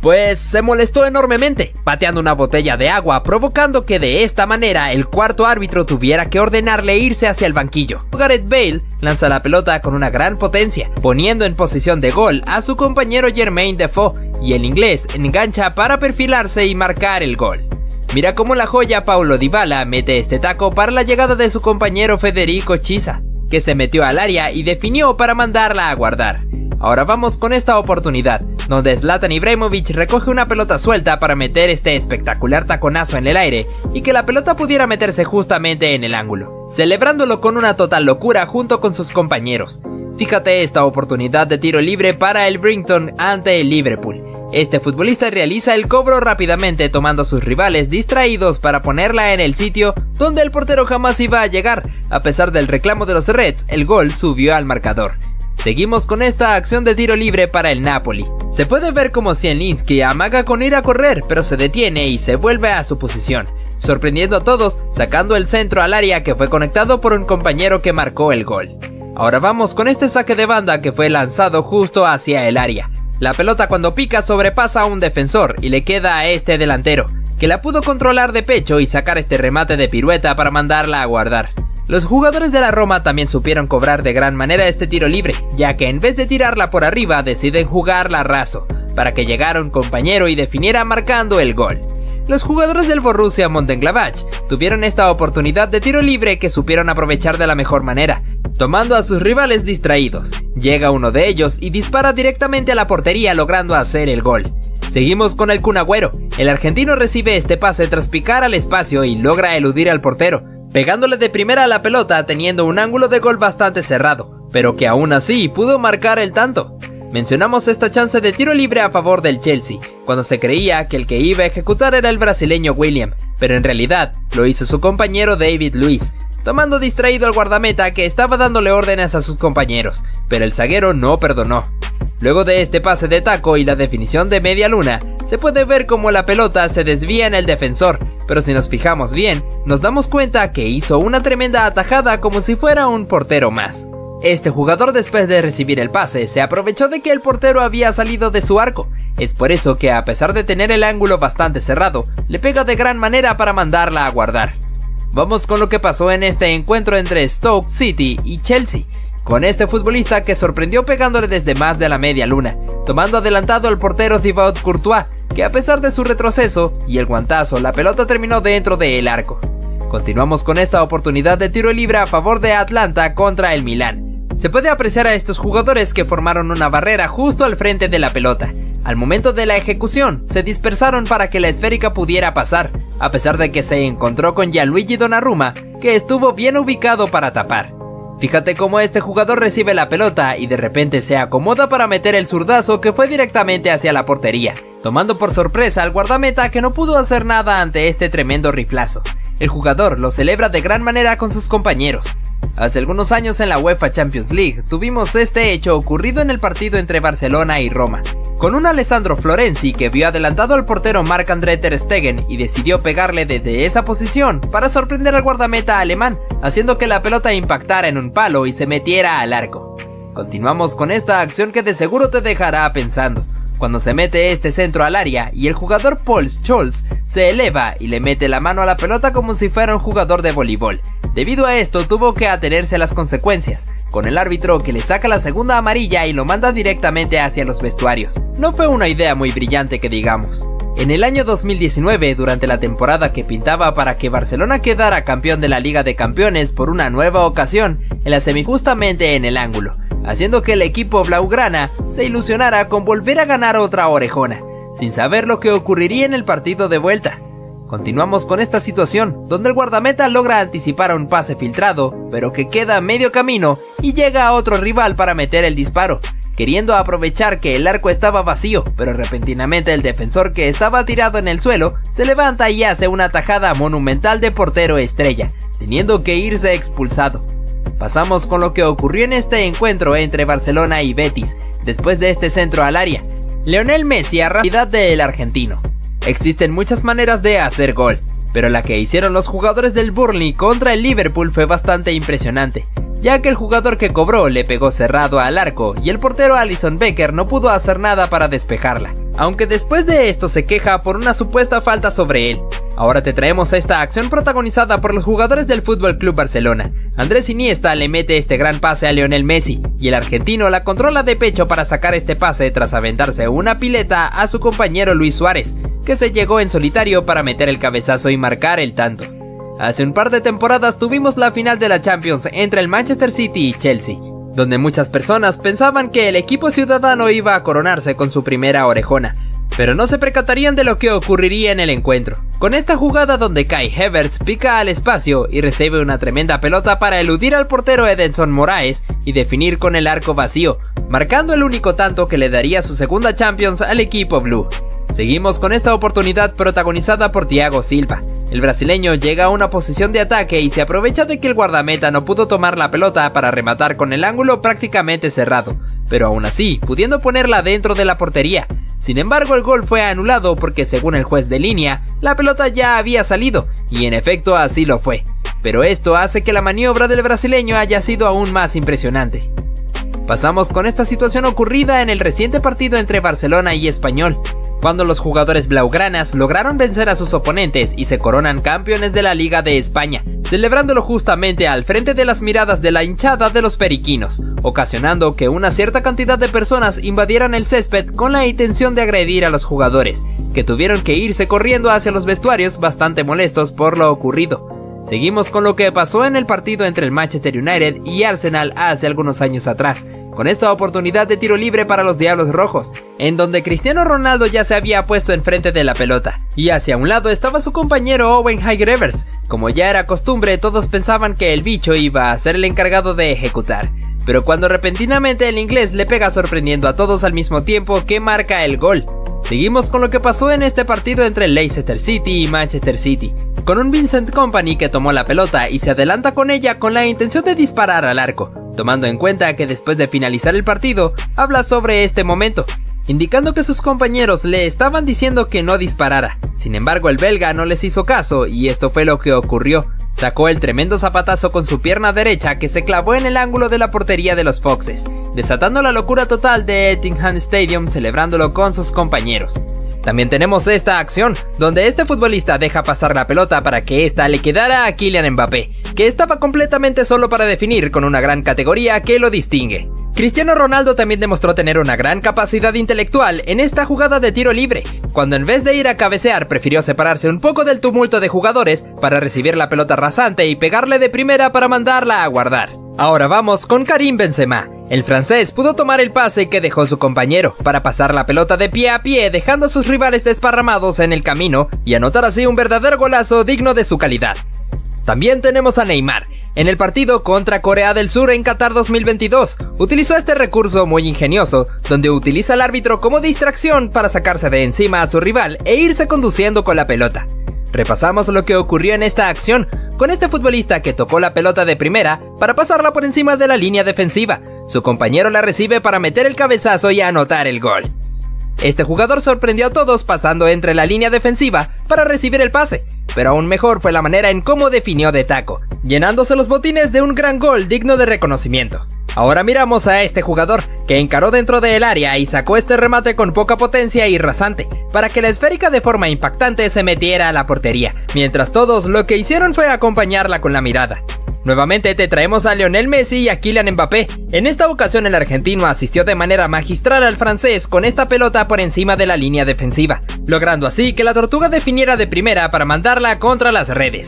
pues se molestó enormemente, pateando una botella de agua, provocando que de esta manera el cuarto árbitro tuviera que ordenarle irse hacia el banquillo. Gareth Bale lanza la pelota con una gran potencia, poniendo en posición de gol a su compañero Jermaine Defoe, y el inglés engancha para perfilarse y marcar el gol. Mira cómo la joya Paulo Dybala mete este taco para la llegada de su compañero Federico Chiesa, que se metió al área y definió para mandarla a guardar. Ahora vamos con esta oportunidad, donde Zlatan Ibrahimovic recoge una pelota suelta para meter este espectacular taconazo en el aire y que la pelota pudiera meterse justamente en el ángulo, celebrándolo con una total locura junto con sus compañeros. Fíjate esta oportunidad de tiro libre para el Brighton ante el Liverpool. Este futbolista realiza el cobro rápidamente tomando a sus rivales distraídos para ponerla en el sitio donde el portero jamás iba a llegar. A pesar del reclamo de los Reds, el gol subió al marcador. Seguimos con esta acción de tiro libre para el Napoli. Se puede ver como Zielinski amaga con ir a correr, pero se detiene y se vuelve a su posición, sorprendiendo a todos, sacando el centro al área que fue conectado por un compañero que marcó el gol. Ahora vamos con este saque de banda que fue lanzado justo hacia el área. La pelota cuando pica sobrepasa a un defensor y le queda a este delantero, que la pudo controlar de pecho y sacar este remate de pirueta para mandarla a guardar. Los jugadores de la Roma también supieron cobrar de gran manera este tiro libre, ya que en vez de tirarla por arriba deciden jugarla a raso, para que llegara un compañero y definiera marcando el gol. Los jugadores del Borussia Mönchengladbach tuvieron esta oportunidad de tiro libre que supieron aprovechar de la mejor manera, tomando a sus rivales distraídos. Llega uno de ellos y dispara directamente a la portería logrando hacer el gol. Seguimos con el Kun Agüero. El argentino recibe este pase tras picar al espacio y logra eludir al portero, pegándole de primera a la pelota teniendo un ángulo de gol bastante cerrado, pero que aún así pudo marcar el tanto. Mencionamos esta chance de tiro libre a favor del Chelsea, cuando se creía que el que iba a ejecutar era el brasileño William, pero en realidad lo hizo su compañero David Luiz, tomando distraído al guardameta que estaba dándole órdenes a sus compañeros, pero el zaguero no perdonó. Luego de este pase de taco y la definición de media luna, se puede ver cómo la pelota se desvía en el defensor, pero si nos fijamos bien, nos damos cuenta que hizo una tremenda atajada como si fuera un portero más. Este jugador, después de recibir el pase, se aprovechó de que el portero había salido de su arco. Es por eso que, a pesar de tener el ángulo bastante cerrado, le pega de gran manera para mandarla a guardar. Vamos con lo que pasó en este encuentro entre Stoke City y Chelsea, con este futbolista que sorprendió pegándole desde más de la media luna, tomando adelantado al portero Thibaut Courtois, que a pesar de su retroceso y el guantazo, la pelota terminó dentro del arco. Continuamos con esta oportunidad de tiro libre a favor de Atlanta contra el Milán. Se puede apreciar a estos jugadores que formaron una barrera justo al frente de la pelota. Al momento de la ejecución, se dispersaron para que la esférica pudiera pasar, a pesar de que se encontró con Gianluigi Donnarumma, que estuvo bien ubicado para tapar. Fíjate cómo este jugador recibe la pelota y de repente se acomoda para meter el zurdazo que fue directamente hacia la portería, tomando por sorpresa al guardameta que no pudo hacer nada ante este tremendo riflazo. El jugador lo celebra de gran manera con sus compañeros. Hace algunos años en la UEFA Champions League tuvimos este hecho ocurrido en el partido entre Barcelona y Roma, con un Alessandro Florenzi que vio adelantado al portero Marc-André ter Stegen y decidió pegarle desde esa posición para sorprender al guardameta alemán, haciendo que la pelota impactara en un palo y se metiera al arco. Continuamos con esta acción que de seguro te dejará pensando, cuando se mete este centro al área y el jugador Paul Scholes se eleva y le mete la mano a la pelota como si fuera un jugador de voleibol. Debido a esto tuvo que atenerse a las consecuencias, con el árbitro que le saca la segunda amarilla y lo manda directamente hacia los vestuarios. No fue una idea muy brillante que digamos. En el año 2019, durante la temporada que pintaba para que Barcelona quedara campeón de la Liga de Campeones por una nueva ocasión, en la semi justamente en el ángulo, haciendo que el equipo blaugrana se ilusionara con volver a ganar otra orejona, sin saber lo que ocurriría en el partido de vuelta. Continuamos con esta situación, donde el guardameta logra anticipar un pase filtrado, pero que queda a medio camino y llega a otro rival para meter el disparo, queriendo aprovechar que el arco estaba vacío, pero repentinamente el defensor que estaba tirado en el suelo se levanta y hace una tajada monumental de portero estrella, teniendo que irse expulsado. Pasamos con lo que ocurrió en este encuentro entre Barcelona y Betis, después de este centro al área. Lionel Messi arrastra la calidad del argentino. Existen muchas maneras de hacer gol, pero la que hicieron los jugadores del Burnley contra el Liverpool fue bastante impresionante. ya que el jugador que cobró le pegó cerrado al arco y el portero Alisson Becker no pudo hacer nada para despejarla, aunque después de esto se queja por una supuesta falta sobre él. Ahora te traemos esta acción protagonizada por los jugadores del FC Barcelona. Andrés Iniesta le mete este gran pase a Lionel Messi y el argentino la controla de pecho para sacar este pase tras aventarse una pileta a su compañero Luis Suárez, que se llegó en solitario para meter el cabezazo y marcar el tanto. Hace un par de temporadas tuvimos la final de la Champions entre el Manchester City y Chelsea, donde muchas personas pensaban que el equipo ciudadano iba a coronarse con su primera orejona, pero no se percatarían de lo que ocurriría en el encuentro. Con esta jugada donde Kai Havertz pica al espacio y recibe una tremenda pelota para eludir al portero Edinson Moraes y definir con el arco vacío, marcando el único tanto que le daría su segunda Champions al equipo blue. Seguimos con esta oportunidad protagonizada por Thiago Silva. El brasileño llega a una posición de ataque y se aprovecha de que el guardameta no pudo tomar la pelota para rematar con el ángulo prácticamente cerrado, pero aún así pudiendo ponerla dentro de la portería. Sin embargo, el gol fue anulado porque según el juez de línea, la pelota ya había salido, y en efecto así lo fue. Pero esto hace que la maniobra del brasileño haya sido aún más impresionante. Pasamos con esta situación ocurrida en el reciente partido entre Barcelona y Español, cuando los jugadores blaugranas lograron vencer a sus oponentes y se coronan campeones de la Liga de España, celebrándolo justamente al frente de las miradas de la hinchada de los periquinos, ocasionando que una cierta cantidad de personas invadieran el césped con la intención de agredir a los jugadores, que tuvieron que irse corriendo hacia los vestuarios bastante molestos por lo ocurrido. Seguimos con lo que pasó en el partido entre el Manchester United y Arsenal hace algunos años atrás, con esta oportunidad de tiro libre para los Diablos Rojos, en donde Cristiano Ronaldo ya se había puesto enfrente de la pelota, y hacia un lado estaba su compañero Owen Hargreaves. Como ya era costumbre, todos pensaban que el bicho iba a ser el encargado de ejecutar, pero cuando repentinamente el inglés le pega sorprendiendo a todos al mismo tiempo que marca el gol. Seguimos con lo que pasó en este partido entre Leicester City y Manchester City, con un Vincent Kompany que tomó la pelota y se adelanta con ella con la intención de disparar al arco, tomando en cuenta que después de finalizar el partido, habla sobre este momento, indicando que sus compañeros le estaban diciendo que no disparara. Sin embargo, el belga no les hizo caso y esto fue lo que ocurrió. Sacó el tremendo zapatazo con su pierna derecha que se clavó en el ángulo de la portería de los Foxes, desatando la locura total de Etihad Stadium celebrándolo con sus compañeros. También tenemos esta acción, donde este futbolista deja pasar la pelota para que ésta le quedara a Kylian Mbappé, que estaba completamente solo para definir con una gran categoría que lo distingue. Cristiano Ronaldo también demostró tener una gran capacidad intelectual en esta jugada de tiro libre, cuando en vez de ir a cabecear prefirió separarse un poco del tumulto de jugadores para recibir la pelota rasante y pegarle de primera para mandarla a guardar. Ahora vamos con Karim Benzema. El francés pudo tomar el pase que dejó su compañero para pasar la pelota de pie a pie, dejando a sus rivales desparramados en el camino y anotar así un verdadero golazo digno de su calidad. También tenemos a Neymar. En el partido contra Corea del Sur en Qatar 2022, utilizó este recurso muy ingenioso, donde utiliza al árbitro como distracción para sacarse de encima a su rival e irse conduciendo con la pelota. Repasamos lo que ocurrió en esta acción, con este futbolista que tocó la pelota de primera para pasarla por encima de la línea defensiva. Su compañero la recibe para meter el cabezazo y anotar el gol. Este jugador sorprendió a todos pasando entre la línea defensiva para recibir el pase, pero aún mejor fue la manera en cómo definió de taco, llenándose los botines de un gran gol digno de reconocimiento. Ahora miramos a este jugador, que encaró dentro del área y sacó este remate con poca potencia y rasante, para que la esférica de forma impactante se metiera a la portería, mientras todos lo que hicieron fue acompañarla con la mirada. Nuevamente te traemos a Lionel Messi y a Kylian Mbappé. En esta ocasión el argentino asistió de manera magistral al francés con esta pelota por encima de la línea defensiva, logrando así que la tortuga definiera de primera para mandarla contra las redes.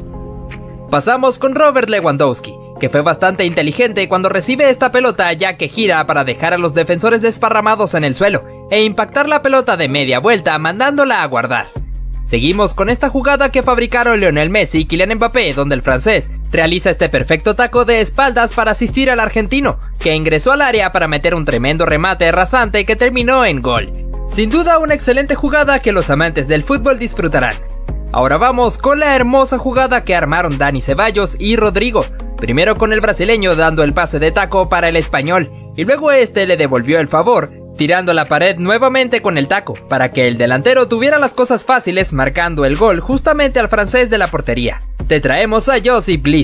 Pasamos con Robert Lewandowski, que fue bastante inteligente cuando recibe esta pelota ya que gira para dejar a los defensores desparramados en el suelo e impactar la pelota de media vuelta mandándola a guardar. Seguimos con esta jugada que fabricaron Lionel Messi y Kylian Mbappé, donde el francés realiza este perfecto taco de espaldas para asistir al argentino, que ingresó al área para meter un tremendo remate rasante que terminó en gol. Sin duda una excelente jugada que los amantes del fútbol disfrutarán. Ahora vamos con la hermosa jugada que armaron Dani Ceballos y Rodrigo, primero con el brasileño dando el pase de taco para el español, y luego este le devolvió el favor, tirando la pared nuevamente con el taco, para que el delantero tuviera las cosas fáciles marcando el gol justamente al francés de la portería. Te traemos a Josip Lisic,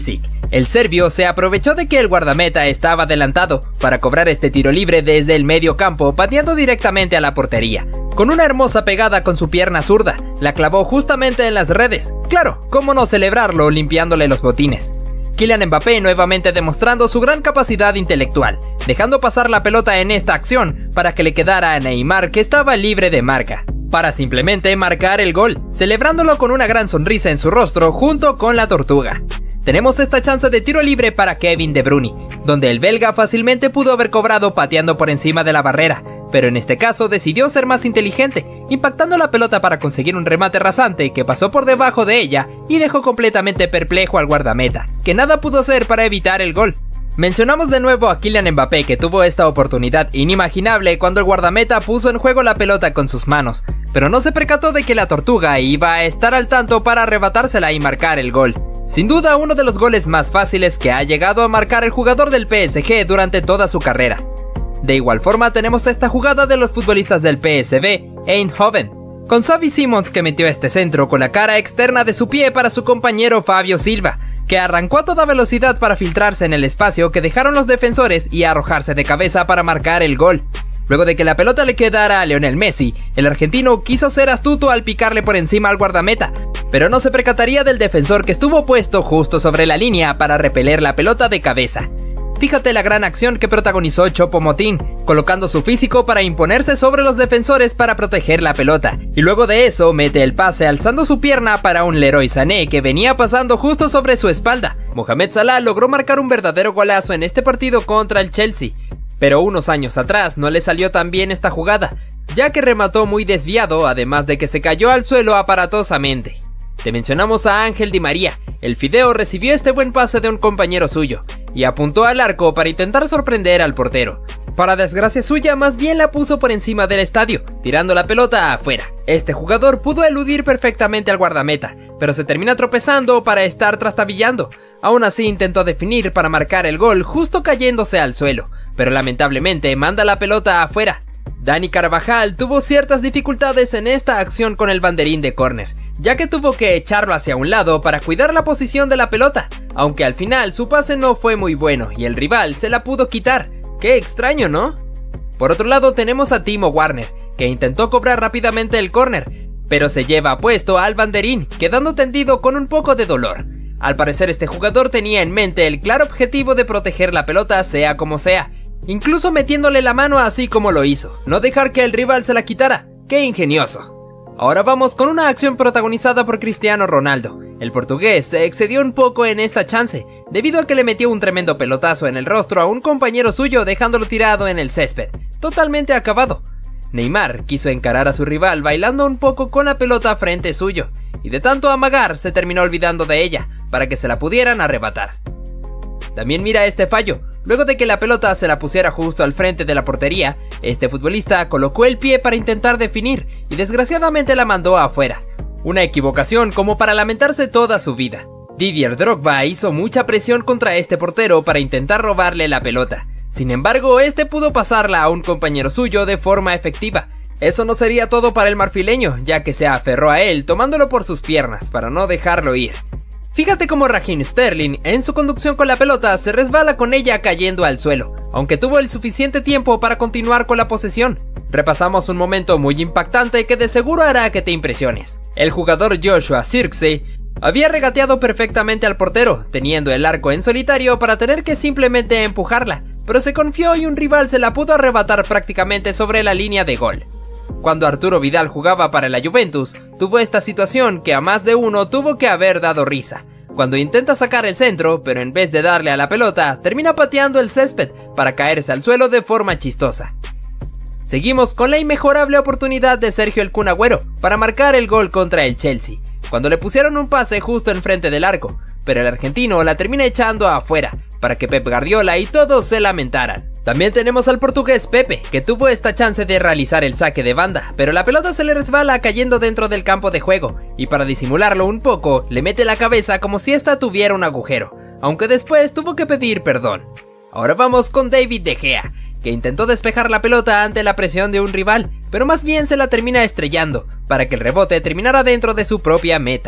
El serbio se aprovechó de que el guardameta estaba adelantado para cobrar este tiro libre desde el medio campo, pateando directamente a la portería. Con una hermosa pegada con su pierna zurda, la clavó justamente en las redes. Claro, cómo no celebrarlo limpiándole los botines. Kylian Mbappé nuevamente demostrando su gran capacidad intelectual, dejando pasar la pelota en esta acción para que le quedara a Neymar, que estaba libre de marca, para simplemente marcar el gol, celebrándolo con una gran sonrisa en su rostro junto con la tortuga. Tenemos esta chance de tiro libre para Kevin De Bruyne, donde el belga fácilmente pudo haber cobrado pateando por encima de la barrera, pero en este caso decidió ser más inteligente, impactando la pelota para conseguir un remate rasante que pasó por debajo de ella y dejó completamente perplejo al guardameta, que nada pudo hacer para evitar el gol. Mencionamos de nuevo a Kylian Mbappé, que tuvo esta oportunidad inimaginable cuando el guardameta puso en juego la pelota con sus manos, pero no se percató de que la tortuga iba a estar al tanto para arrebatársela y marcar el gol. Sin duda uno de los goles más fáciles que ha llegado a marcar el jugador del PSG durante toda su carrera. De igual forma tenemos esta jugada de los futbolistas del PSV Eindhoven, con Xavi Simons, que metió este centro con la cara externa de su pie para su compañero Fabio Silva, que arrancó a toda velocidad para filtrarse en el espacio que dejaron los defensores y arrojarse de cabeza para marcar el gol. Luego de que la pelota le quedara a Lionel Messi, el argentino quiso ser astuto al picarle por encima al guardameta, pero no se percataría del defensor que estuvo puesto justo sobre la línea para repeler la pelota de cabeza. Fíjate la gran acción que protagonizó Choupo-Moting, colocando su físico para imponerse sobre los defensores para proteger la pelota, y luego de eso mete el pase alzando su pierna para un Leroy Sané que venía pasando justo sobre su espalda. Mohamed Salah logró marcar un verdadero golazo en este partido contra el Chelsea, pero unos años atrás no le salió tan bien esta jugada, ya que remató muy desviado, además de que se cayó al suelo aparatosamente. Te mencionamos a Ángel Di María. El Fideo recibió este buen pase de un compañero suyo y apuntó al arco para intentar sorprender al portero. Para desgracia suya, más bien la puso por encima del estadio, tirando la pelota afuera. Este jugador pudo eludir perfectamente al guardameta, pero se termina tropezando para estar trastabillando. Aún así intentó definir para marcar el gol justo cayéndose al suelo, pero lamentablemente manda la pelota afuera. Dani Carvajal tuvo ciertas dificultades en esta acción con el banderín de córner, ya que tuvo que echarlo hacia un lado para cuidar la posición de la pelota, aunque al final su pase no fue muy bueno y el rival se la pudo quitar. ¡Qué extraño!, ¿no? Por otro lado tenemos a Timo Werner, que intentó cobrar rápidamente el córner, pero se lleva puesto al banderín, quedando tendido con un poco de dolor. Al parecer este jugador tenía en mente el claro objetivo de proteger la pelota sea como sea, incluso metiéndole la mano así como lo hizo, no dejar que el rival se la quitara. ¡Qué ingenioso! Ahora vamos con una acción protagonizada por Cristiano Ronaldo. El portugués se excedió un poco en esta chance, debido a que le metió un tremendo pelotazo en el rostro a un compañero suyo dejándolo tirado en el césped, totalmente acabado. Neymar quiso encarar a su rival bailando un poco con la pelota frente suyo, y de tanto amagar se terminó olvidando de ella, para que se la pudieran arrebatar. También mira este fallo. Luego de que la pelota se la pusiera justo al frente de la portería, este futbolista colocó el pie para intentar definir y desgraciadamente la mandó afuera. Una equivocación como para lamentarse toda su vida. Didier Drogba hizo mucha presión contra este portero para intentar robarle la pelota. Sin embargo, este pudo pasarla a un compañero suyo de forma efectiva. Eso no sería todo para el marfileño, ya que se aferró a él tomándolo por sus piernas para no dejarlo ir. Fíjate cómo Raheem Sterling en su conducción con la pelota se resbala con ella cayendo al suelo, aunque tuvo el suficiente tiempo para continuar con la posesión. Repasamos un momento muy impactante que de seguro hará que te impresiones. El jugador Joshua Zirkzee había regateado perfectamente al portero, teniendo el arco en solitario para tener que simplemente empujarla, pero se confió y un rival se la pudo arrebatar prácticamente sobre la línea de gol. Cuando Arturo Vidal jugaba para la Juventus, tuvo esta situación que a más de uno tuvo que haber dado risa. Cuando intenta sacar el centro, pero en vez de darle a la pelota, termina pateando el césped para caerse al suelo de forma chistosa. Seguimos con la inmejorable oportunidad de Sergio El Kun Agüero para marcar el gol contra el Chelsea, cuando le pusieron un pase justo enfrente del arco, pero el argentino la termina echando afuera, para que Pep Guardiola y todos se lamentaran. También tenemos al portugués Pepe, que tuvo esta chance de realizar el saque de banda, pero la pelota se le resbala cayendo dentro del campo de juego, y para disimularlo un poco, le mete la cabeza como si esta tuviera un agujero, aunque después tuvo que pedir perdón. Ahora vamos con David De Gea, que intentó despejar la pelota ante la presión de un rival, pero más bien se la termina estrellando, para que el rebote terminara dentro de su propia meta.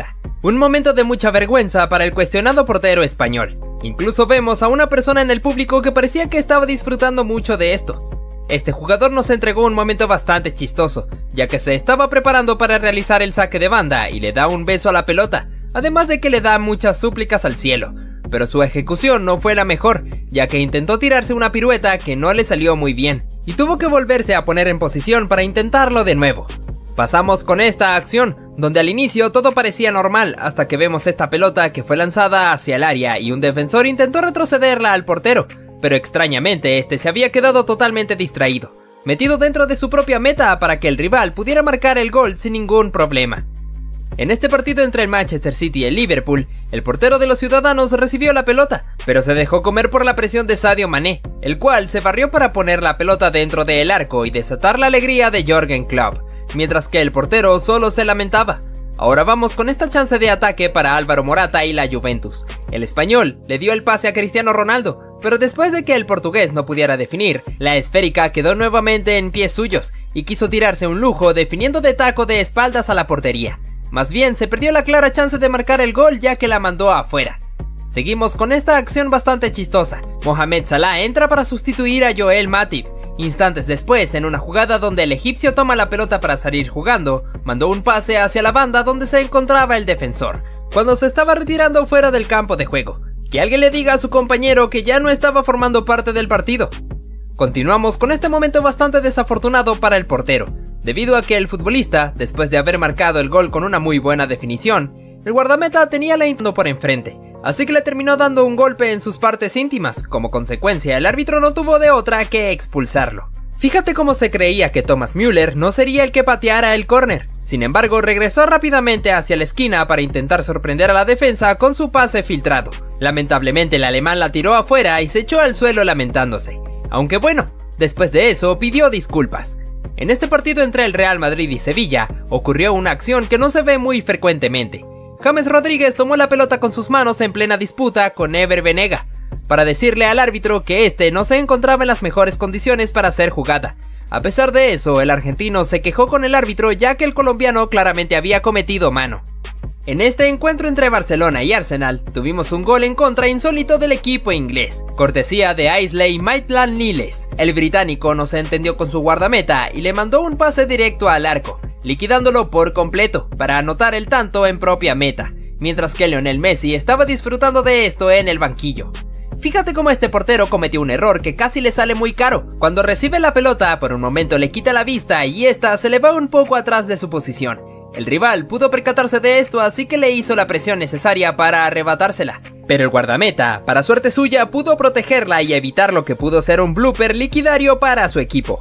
Un momento de mucha vergüenza para el cuestionado portero español. Incluso vemos a una persona en el público que parecía que estaba disfrutando mucho de esto. Este jugador nos entregó un momento bastante chistoso, ya que se estaba preparando para realizar el saque de banda y le da un beso a la pelota, además de que le da muchas súplicas al cielo. Pero su ejecución no fue la mejor, ya que intentó tirarse una pirueta que no le salió muy bien, y tuvo que volverse a poner en posición para intentarlo de nuevo. Pasamos con esta acción, donde al inicio todo parecía normal, hasta que vemos esta pelota que fue lanzada hacia el área y un defensor intentó retrocederla al portero, pero extrañamente este se había quedado totalmente distraído, metido dentro de su propia meta para que el rival pudiera marcar el gol sin ningún problema. En este partido entre el Manchester City y el Liverpool, el portero de los ciudadanos recibió la pelota, pero se dejó comer por la presión de Sadio Mané, el cual se barrió para poner la pelota dentro del arco y desatar la alegría de Jürgen Klopp, mientras que el portero solo se lamentaba. Ahora vamos con esta chance de ataque para Álvaro Morata y la Juventus. El español le dio el pase a Cristiano Ronaldo, pero después de que el portugués no pudiera definir, la esférica quedó nuevamente en pies suyos y quiso tirarse un lujo definiendo de taco de espaldas a la portería. Más bien se perdió la clara chance de marcar el gol ya que la mandó afuera. Seguimos con esta acción bastante chistosa. Mohamed Salah entra para sustituir a Joel Matip. Instantes después, en una jugada donde el egipcio toma la pelota para salir jugando, mandó un pase hacia la banda donde se encontraba el defensor, cuando se estaba retirando fuera del campo de juego. Que alguien le diga a su compañero que ya no estaba formando parte del partido. Continuamos con este momento bastante desafortunado para el portero, debido a que el futbolista, después de haber marcado el gol con una muy buena definición, el guardameta tenía la intento por enfrente, así que le terminó dando un golpe en sus partes íntimas. Como consecuencia, el árbitro no tuvo de otra que expulsarlo. Fíjate cómo se creía que Thomas Müller no sería el que pateara el córner. Sin embargo, regresó rápidamente hacia la esquina para intentar sorprender a la defensa con su pase filtrado. Lamentablemente el alemán la tiró afuera y se echó al suelo lamentándose. Aunque bueno, después de eso pidió disculpas. En este partido entre el Real Madrid y Sevilla, ocurrió una acción que no se ve muy frecuentemente. James Rodríguez tomó la pelota con sus manos en plena disputa con Ever Banega, para decirle al árbitro que este no se encontraba en las mejores condiciones para ser jugada. A pesar de eso, el argentino se quejó con el árbitro ya que el colombiano claramente había cometido mano. En este encuentro entre Barcelona y Arsenal, tuvimos un gol en contra insólito del equipo inglés, cortesía de Ainsley Maitland-Niles. El británico no se entendió con su guardameta y le mandó un pase directo al arco, liquidándolo por completo para anotar el tanto en propia meta, mientras que Lionel Messi estaba disfrutando de esto en el banquillo. Fíjate cómo este portero cometió un error que casi le sale muy caro. Cuando recibe la pelota, por un momento le quita la vista y esta se le va un poco atrás de su posición. El rival pudo percatarse de esto, así que le hizo la presión necesaria para arrebatársela. Pero el guardameta, para suerte suya, pudo protegerla y evitar lo que pudo ser un blooper liquidario para su equipo.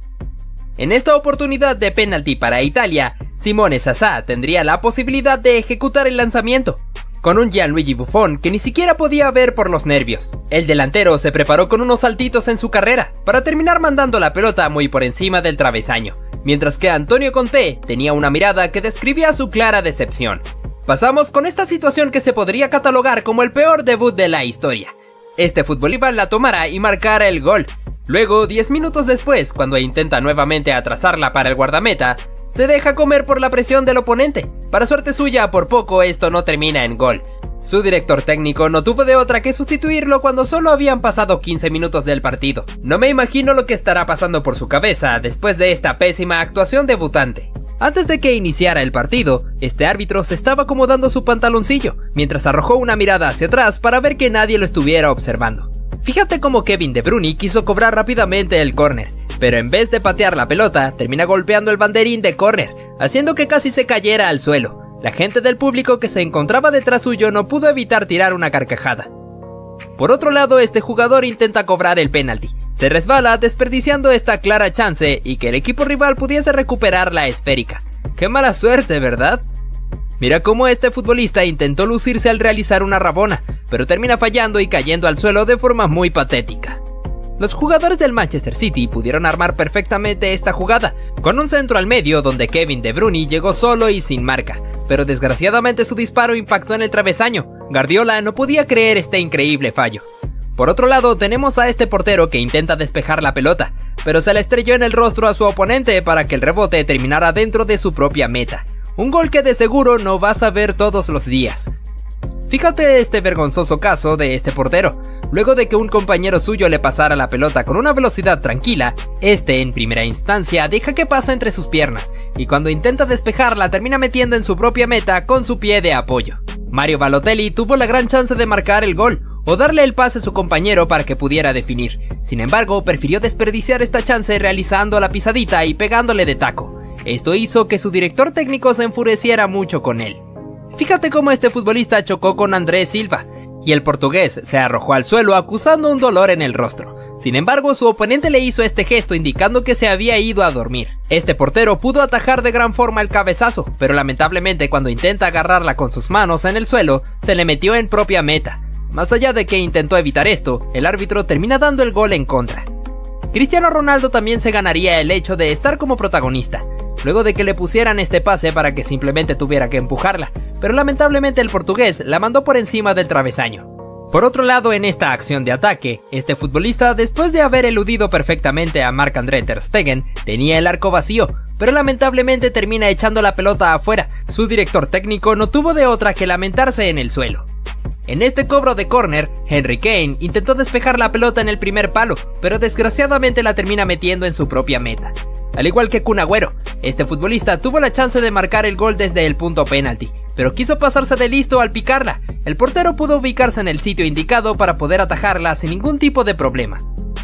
En esta oportunidad de penalti para Italia, Simone Sasà tendría la posibilidad de ejecutar el lanzamiento, con un Gianluigi Buffon que ni siquiera podía ver por los nervios. El delantero se preparó con unos saltitos en su carrera, para terminar mandando la pelota muy por encima del travesaño, mientras que Antonio Conte tenía una mirada que describía su clara decepción. Pasamos con esta situación que se podría catalogar como el peor debut de la historia. Este futbolista la tomará y marcará el gol. Luego, 10 minutos después, cuando intenta nuevamente atrasarla para el guardameta, se deja comer por la presión del oponente. Para suerte suya, por poco esto no termina en gol. Su director técnico no tuvo de otra que sustituirlo cuando solo habían pasado 15 minutos del partido. No me imagino lo que estará pasando por su cabeza después de esta pésima actuación debutante. Antes de que iniciara el partido, este árbitro se estaba acomodando su pantaloncillo, mientras arrojó una mirada hacia atrás para ver que nadie lo estuviera observando. Fíjate cómo Kevin De Bruyne quiso cobrar rápidamente el córner, pero en vez de patear la pelota, termina golpeando el banderín de córner, haciendo que casi se cayera al suelo. La gente del público que se encontraba detrás suyo no pudo evitar tirar una carcajada. Por otro lado, este jugador intenta cobrar el penalti, se resbala desperdiciando esta clara chance y que el equipo rival pudiese recuperar la esférica. ¡Qué mala suerte!, ¿verdad? Mira cómo este futbolista intentó lucirse al realizar una rabona, pero termina fallando y cayendo al suelo de forma muy patética. Los jugadores del Manchester City pudieron armar perfectamente esta jugada, con un centro al medio donde Kevin De Bruyne llegó solo y sin marca, pero desgraciadamente su disparo impactó en el travesaño. Guardiola no podía creer este increíble fallo. Por otro lado, tenemos a este portero que intenta despejar la pelota, pero se la estrelló en el rostro a su oponente para que el rebote terminara dentro de su propia meta. un gol que de seguro no vas a ver todos los días. Fíjate este vergonzoso caso de este portero. Luego de que un compañero suyo le pasara la pelota con una velocidad tranquila, este en primera instancia deja que pase entre sus piernas y cuando intenta despejarla termina metiendo en su propia meta con su pie de apoyo. Mario Balotelli tuvo la gran chance de marcar el gol o darle el pase a su compañero para que pudiera definir. Sin embargo, prefirió desperdiciar esta chance realizando la pisadita y pegándole de taco. Esto hizo que su director técnico se enfureciera mucho con él. Fíjate cómo este futbolista chocó con Andrés Silva y el portugués se arrojó al suelo acusando un dolor en el rostro. Sin embargo, su oponente le hizo este gesto indicando que se había ido a dormir. Este portero pudo atajar de gran forma el cabezazo, pero lamentablemente cuando intenta agarrarla con sus manos en el suelo, se le metió en propia meta. Más allá de que intentó evitar esto, el árbitro termina dando el gol en contra. Cristiano Ronaldo también se ganaría el hecho de estar como protagonista, luego de que le pusieran este pase para que simplemente tuviera que empujarla, pero lamentablemente el portugués la mandó por encima del travesaño. Por otro lado, en esta acción de ataque, este futbolista, después de haber eludido perfectamente a Marc-André ter Stegen, tenía el arco vacío, pero lamentablemente termina echando la pelota afuera. Su director técnico no tuvo de otra que lamentarse en el suelo. En este cobro de córner, Harry Kane intentó despejar la pelota en el primer palo, pero desgraciadamente la termina metiendo en su propia meta. Al igual que Kun Agüero, este futbolista tuvo la chance de marcar el gol desde el punto penalti, pero quiso pasarse de listo al picarla. El portero pudo ubicarse en el sitio indicado para poder atajarla sin ningún tipo de problema.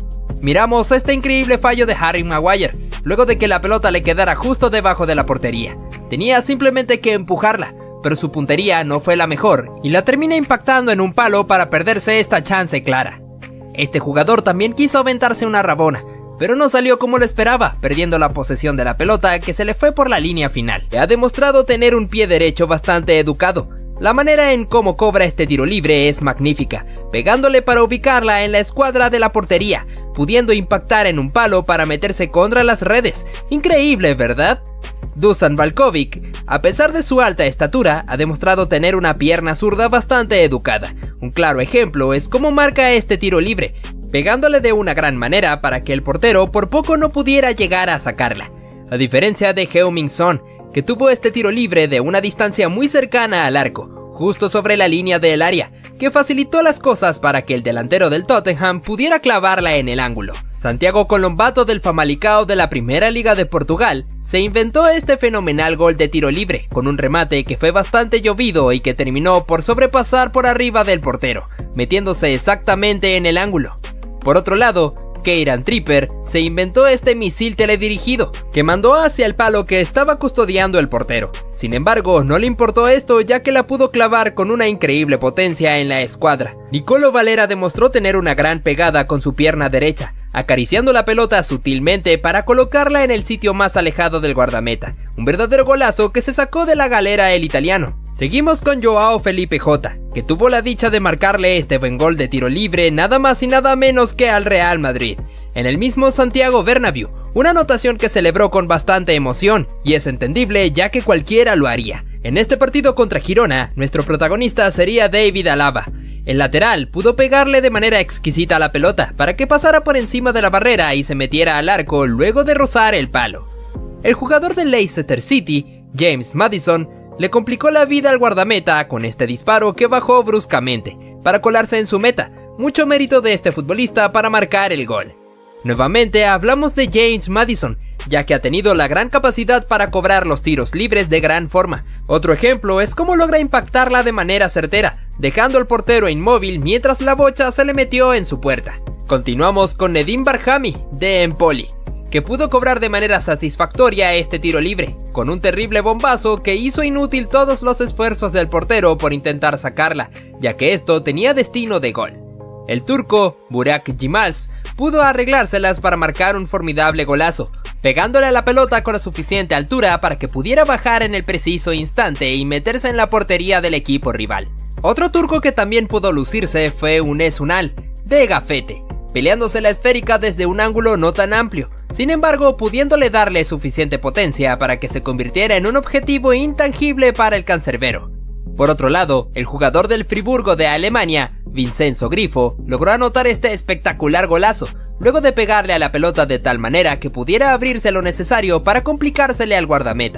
Miramos este increíble fallo de Harry Maguire, luego de que la pelota le quedara justo debajo de la portería. Tenía simplemente que empujarla, pero su puntería no fue la mejor y la termina impactando en un palo para perderse esta chance clara. Este jugador también quiso aventarse una rabona, pero no salió como lo esperaba, perdiendo la posesión de la pelota que se le fue por la línea final. Ha demostrado tener un pie derecho bastante educado. La manera en cómo cobra este tiro libre es magnífica, pegándole para ubicarla en la escuadra de la portería, pudiendo impactar en un palo para meterse contra las redes. Increíble, ¿verdad? Dusan Valkovic, a pesar de su alta estatura, ha demostrado tener una pierna zurda bastante educada. Un claro ejemplo es cómo marca este tiro libre, pegándole de una gran manera para que el portero por poco no pudiera llegar a sacarla. A diferencia de Heung-min Son, que tuvo este tiro libre de una distancia muy cercana al arco, justo sobre la línea del área, que facilitó las cosas para que el delantero del Tottenham pudiera clavarla en el ángulo. Santiago Colombato del Famalicão de la Primera Liga de Portugal se inventó este fenomenal gol de tiro libre, con un remate que fue bastante llovido y que terminó por sobrepasar por arriba del portero, metiéndose exactamente en el ángulo. Por otro lado, Kieran Trippier se inventó este misil teledirigido, que mandó hacia el palo que estaba custodiando el portero. Sin embargo, no le importó esto ya que la pudo clavar con una increíble potencia en la escuadra. Nicolo Valera demostró tener una gran pegada con su pierna derecha, acariciando la pelota sutilmente para colocarla en el sitio más alejado del guardameta. Un verdadero golazo que se sacó de la galera el italiano. Seguimos con Joao Felipe Jota, que tuvo la dicha de marcarle este buen gol de tiro libre nada más y nada menos que al Real Madrid, en el mismo Santiago Bernabéu, una anotación que celebró con bastante emoción, y es entendible ya que cualquiera lo haría. En este partido contra Girona, nuestro protagonista sería David Alaba. El lateral pudo pegarle de manera exquisita a la pelota para que pasara por encima de la barrera y se metiera al arco luego de rozar el palo. El jugador del Leicester City, James Maddison, le complicó la vida al guardameta con este disparo que bajó bruscamente para colarse en su meta. Mucho mérito de este futbolista para marcar el gol. Nuevamente hablamos de James Maddison, ya que ha tenido la gran capacidad para cobrar los tiros libres de gran forma. Otro ejemplo es cómo logra impactarla de manera certera, dejando al portero inmóvil mientras la bocha se le metió en su puerta. Continuamos con Nedim Barhami de Empoli, que pudo cobrar de manera satisfactoria este tiro libre, con un terrible bombazo que hizo inútil todos los esfuerzos del portero por intentar sacarla, ya que esto tenía destino de gol. El turco, Burak Yilmaz, pudo arreglárselas para marcar un formidable golazo, pegándole a la pelota con la suficiente altura para que pudiera bajar en el preciso instante y meterse en la portería del equipo rival. Otro turco que también pudo lucirse fue Unes Unal, de Gafete, peleándose la esférica desde un ángulo no tan amplio, sin embargo pudiéndole darle suficiente potencia para que se convirtiera en un objetivo intangible para el cancerbero. Por otro lado, el jugador del Friburgo de Alemania, Vincenzo Grifo, logró anotar este espectacular golazo, luego de pegarle a la pelota de tal manera que pudiera abrirse lo necesario para complicársele al guardameta.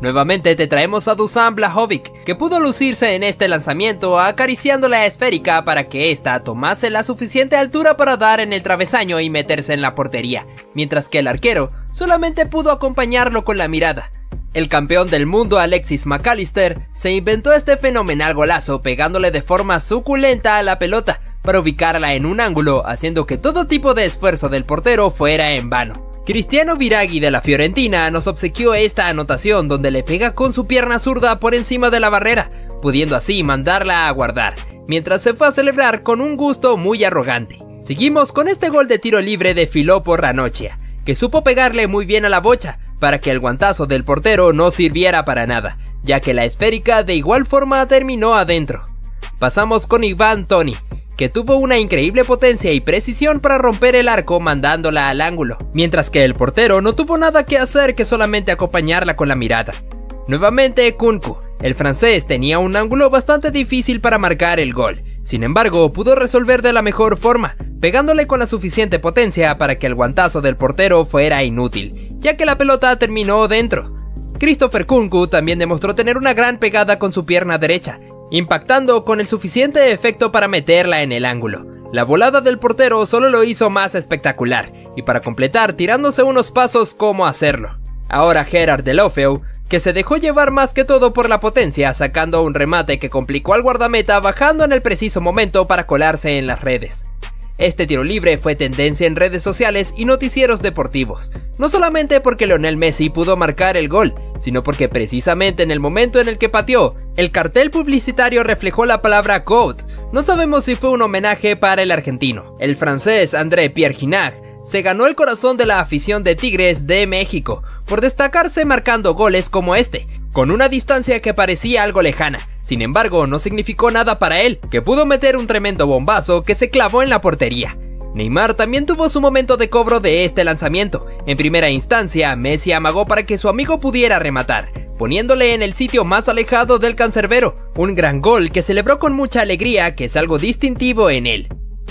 Nuevamente te traemos a Dusan Vlahovic, que pudo lucirse en este lanzamiento acariciando la esférica para que ésta tomase la suficiente altura para dar en el travesaño y meterse en la portería, mientras que el arquero solamente pudo acompañarlo con la mirada. El campeón del mundo Alexis McAllister se inventó este fenomenal golazo pegándole de forma suculenta a la pelota para ubicarla en un ángulo, haciendo que todo tipo de esfuerzo del portero fuera en vano. Cristiano Biraghi de la Fiorentina nos obsequió esta anotación donde le pega con su pierna zurda por encima de la barrera, pudiendo así mandarla a guardar, mientras se fue a celebrar con un gusto muy arrogante. Seguimos con este gol de tiro libre de Filippo Ranocchia, que supo pegarle muy bien a la bocha para que el guantazo del portero no sirviera para nada, ya que la esférica de igual forma terminó adentro. Pasamos con Ivan Toney, que tuvo una increíble potencia y precisión para romper el arco mandándola al ángulo, mientras que el portero no tuvo nada que hacer que solamente acompañarla con la mirada. Nuevamente Kunku, el francés tenía un ángulo bastante difícil para marcar el gol, sin embargo pudo resolver de la mejor forma, pegándole con la suficiente potencia para que el guantazo del portero fuera inútil, ya que la pelota terminó dentro. Christopher Kunku también demostró tener una gran pegada con su pierna derecha, impactando con el suficiente efecto para meterla en el ángulo. La volada del portero solo lo hizo más espectacular, y para completar tirándose unos pasos cómo hacerlo. Ahora Gerard Deulofeu, que se dejó llevar más que todo por la potencia, sacando un remate que complicó al guardameta bajando en el preciso momento para colarse en las redes. Este tiro libre fue tendencia en redes sociales y noticieros deportivos, no solamente porque Lionel Messi pudo marcar el gol, sino porque precisamente en el momento en el que pateó, el cartel publicitario reflejó la palabra GOAT. No sabemos si fue un homenaje para el argentino. El francés André Pierre Gignac se ganó el corazón de la afición de Tigres de México por destacarse marcando goles como este, con una distancia que parecía algo lejana. Sin embargo, no significó nada para él, que pudo meter un tremendo bombazo que se clavó en la portería. Neymar también tuvo su momento de cobro de este lanzamiento. En primera instancia, Messi amagó para que su amigo pudiera rematar, poniéndole en el sitio más alejado del cancerbero, un gran gol que celebró con mucha alegría, que es algo distintivo en él.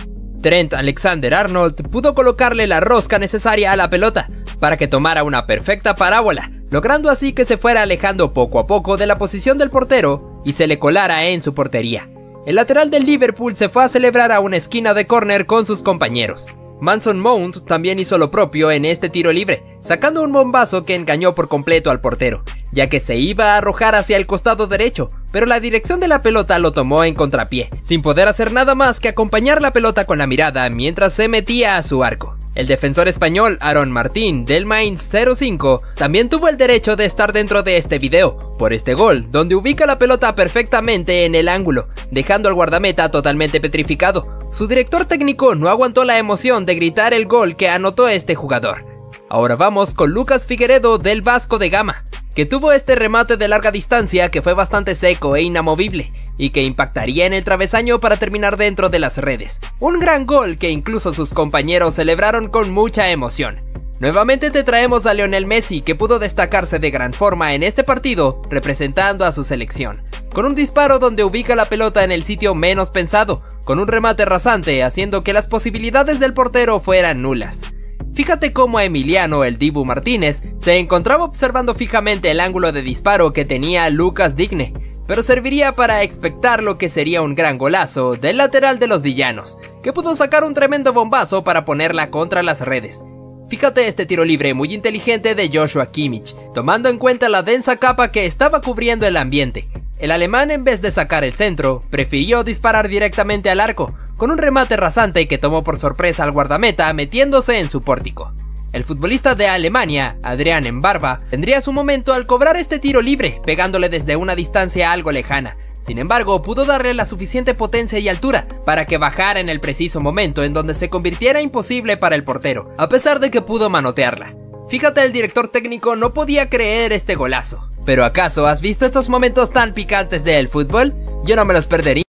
Trent Alexander-Arnold pudo colocarle la rosca necesaria a la pelota para que tomara una perfecta parábola, logrando así que se fuera alejando poco a poco de la posición del portero y se le colara en su portería. El lateral del Liverpool se fue a celebrar a una esquina de córner con sus compañeros. Mason Mount también hizo lo propio en este tiro libre, sacando un bombazo que engañó por completo al portero, ya que se iba a arrojar hacia el costado derecho, pero la dirección de la pelota lo tomó en contrapié, sin poder hacer nada más que acompañar la pelota con la mirada mientras se metía a su arco. El defensor español Aaron Martín del Mainz 05 también tuvo el derecho de estar dentro de este video, por este gol, donde ubica la pelota perfectamente en el ángulo, dejando al guardameta totalmente petrificado. Su director técnico no aguantó la emoción de gritar el gol que anotó este jugador. Ahora vamos con Lucas Figueiredo del Vasco da Gama, que tuvo este remate de larga distancia que fue bastante seco e inamovible, y que impactaría en el travesaño para terminar dentro de las redes. Un gran gol que incluso sus compañeros celebraron con mucha emoción. Nuevamente te traemos a Lionel Messi, que pudo destacarse de gran forma en este partido representando a su selección, con un disparo donde ubica la pelota en el sitio menos pensado, con un remate rasante haciendo que las posibilidades del portero fueran nulas. Fíjate cómo Emiliano el Dibu Martínez se encontraba observando fijamente el ángulo de disparo que tenía Lucas Digne, pero serviría para expectar lo que sería un gran golazo del lateral de los villanos, que pudo sacar un tremendo bombazo para ponerla contra las redes. Fíjate este tiro libre muy inteligente de Joshua Kimmich, tomando en cuenta la densa capa que estaba cubriendo el ambiente. El alemán, en vez de sacar el centro, prefirió disparar directamente al arco, con un remate rasante que tomó por sorpresa al guardameta metiéndose en su pórtico. El futbolista de Alemania, Adrian Mbarva, tendría su momento al cobrar este tiro libre, pegándole desde una distancia algo lejana. Sin embargo, pudo darle la suficiente potencia y altura para que bajara en el preciso momento en donde se convirtiera imposible para el portero, a pesar de que pudo manotearla. Fíjate, el director técnico no podía creer este golazo. ¿Pero acaso has visto estos momentos tan picantes del fútbol? Yo no me los perdería.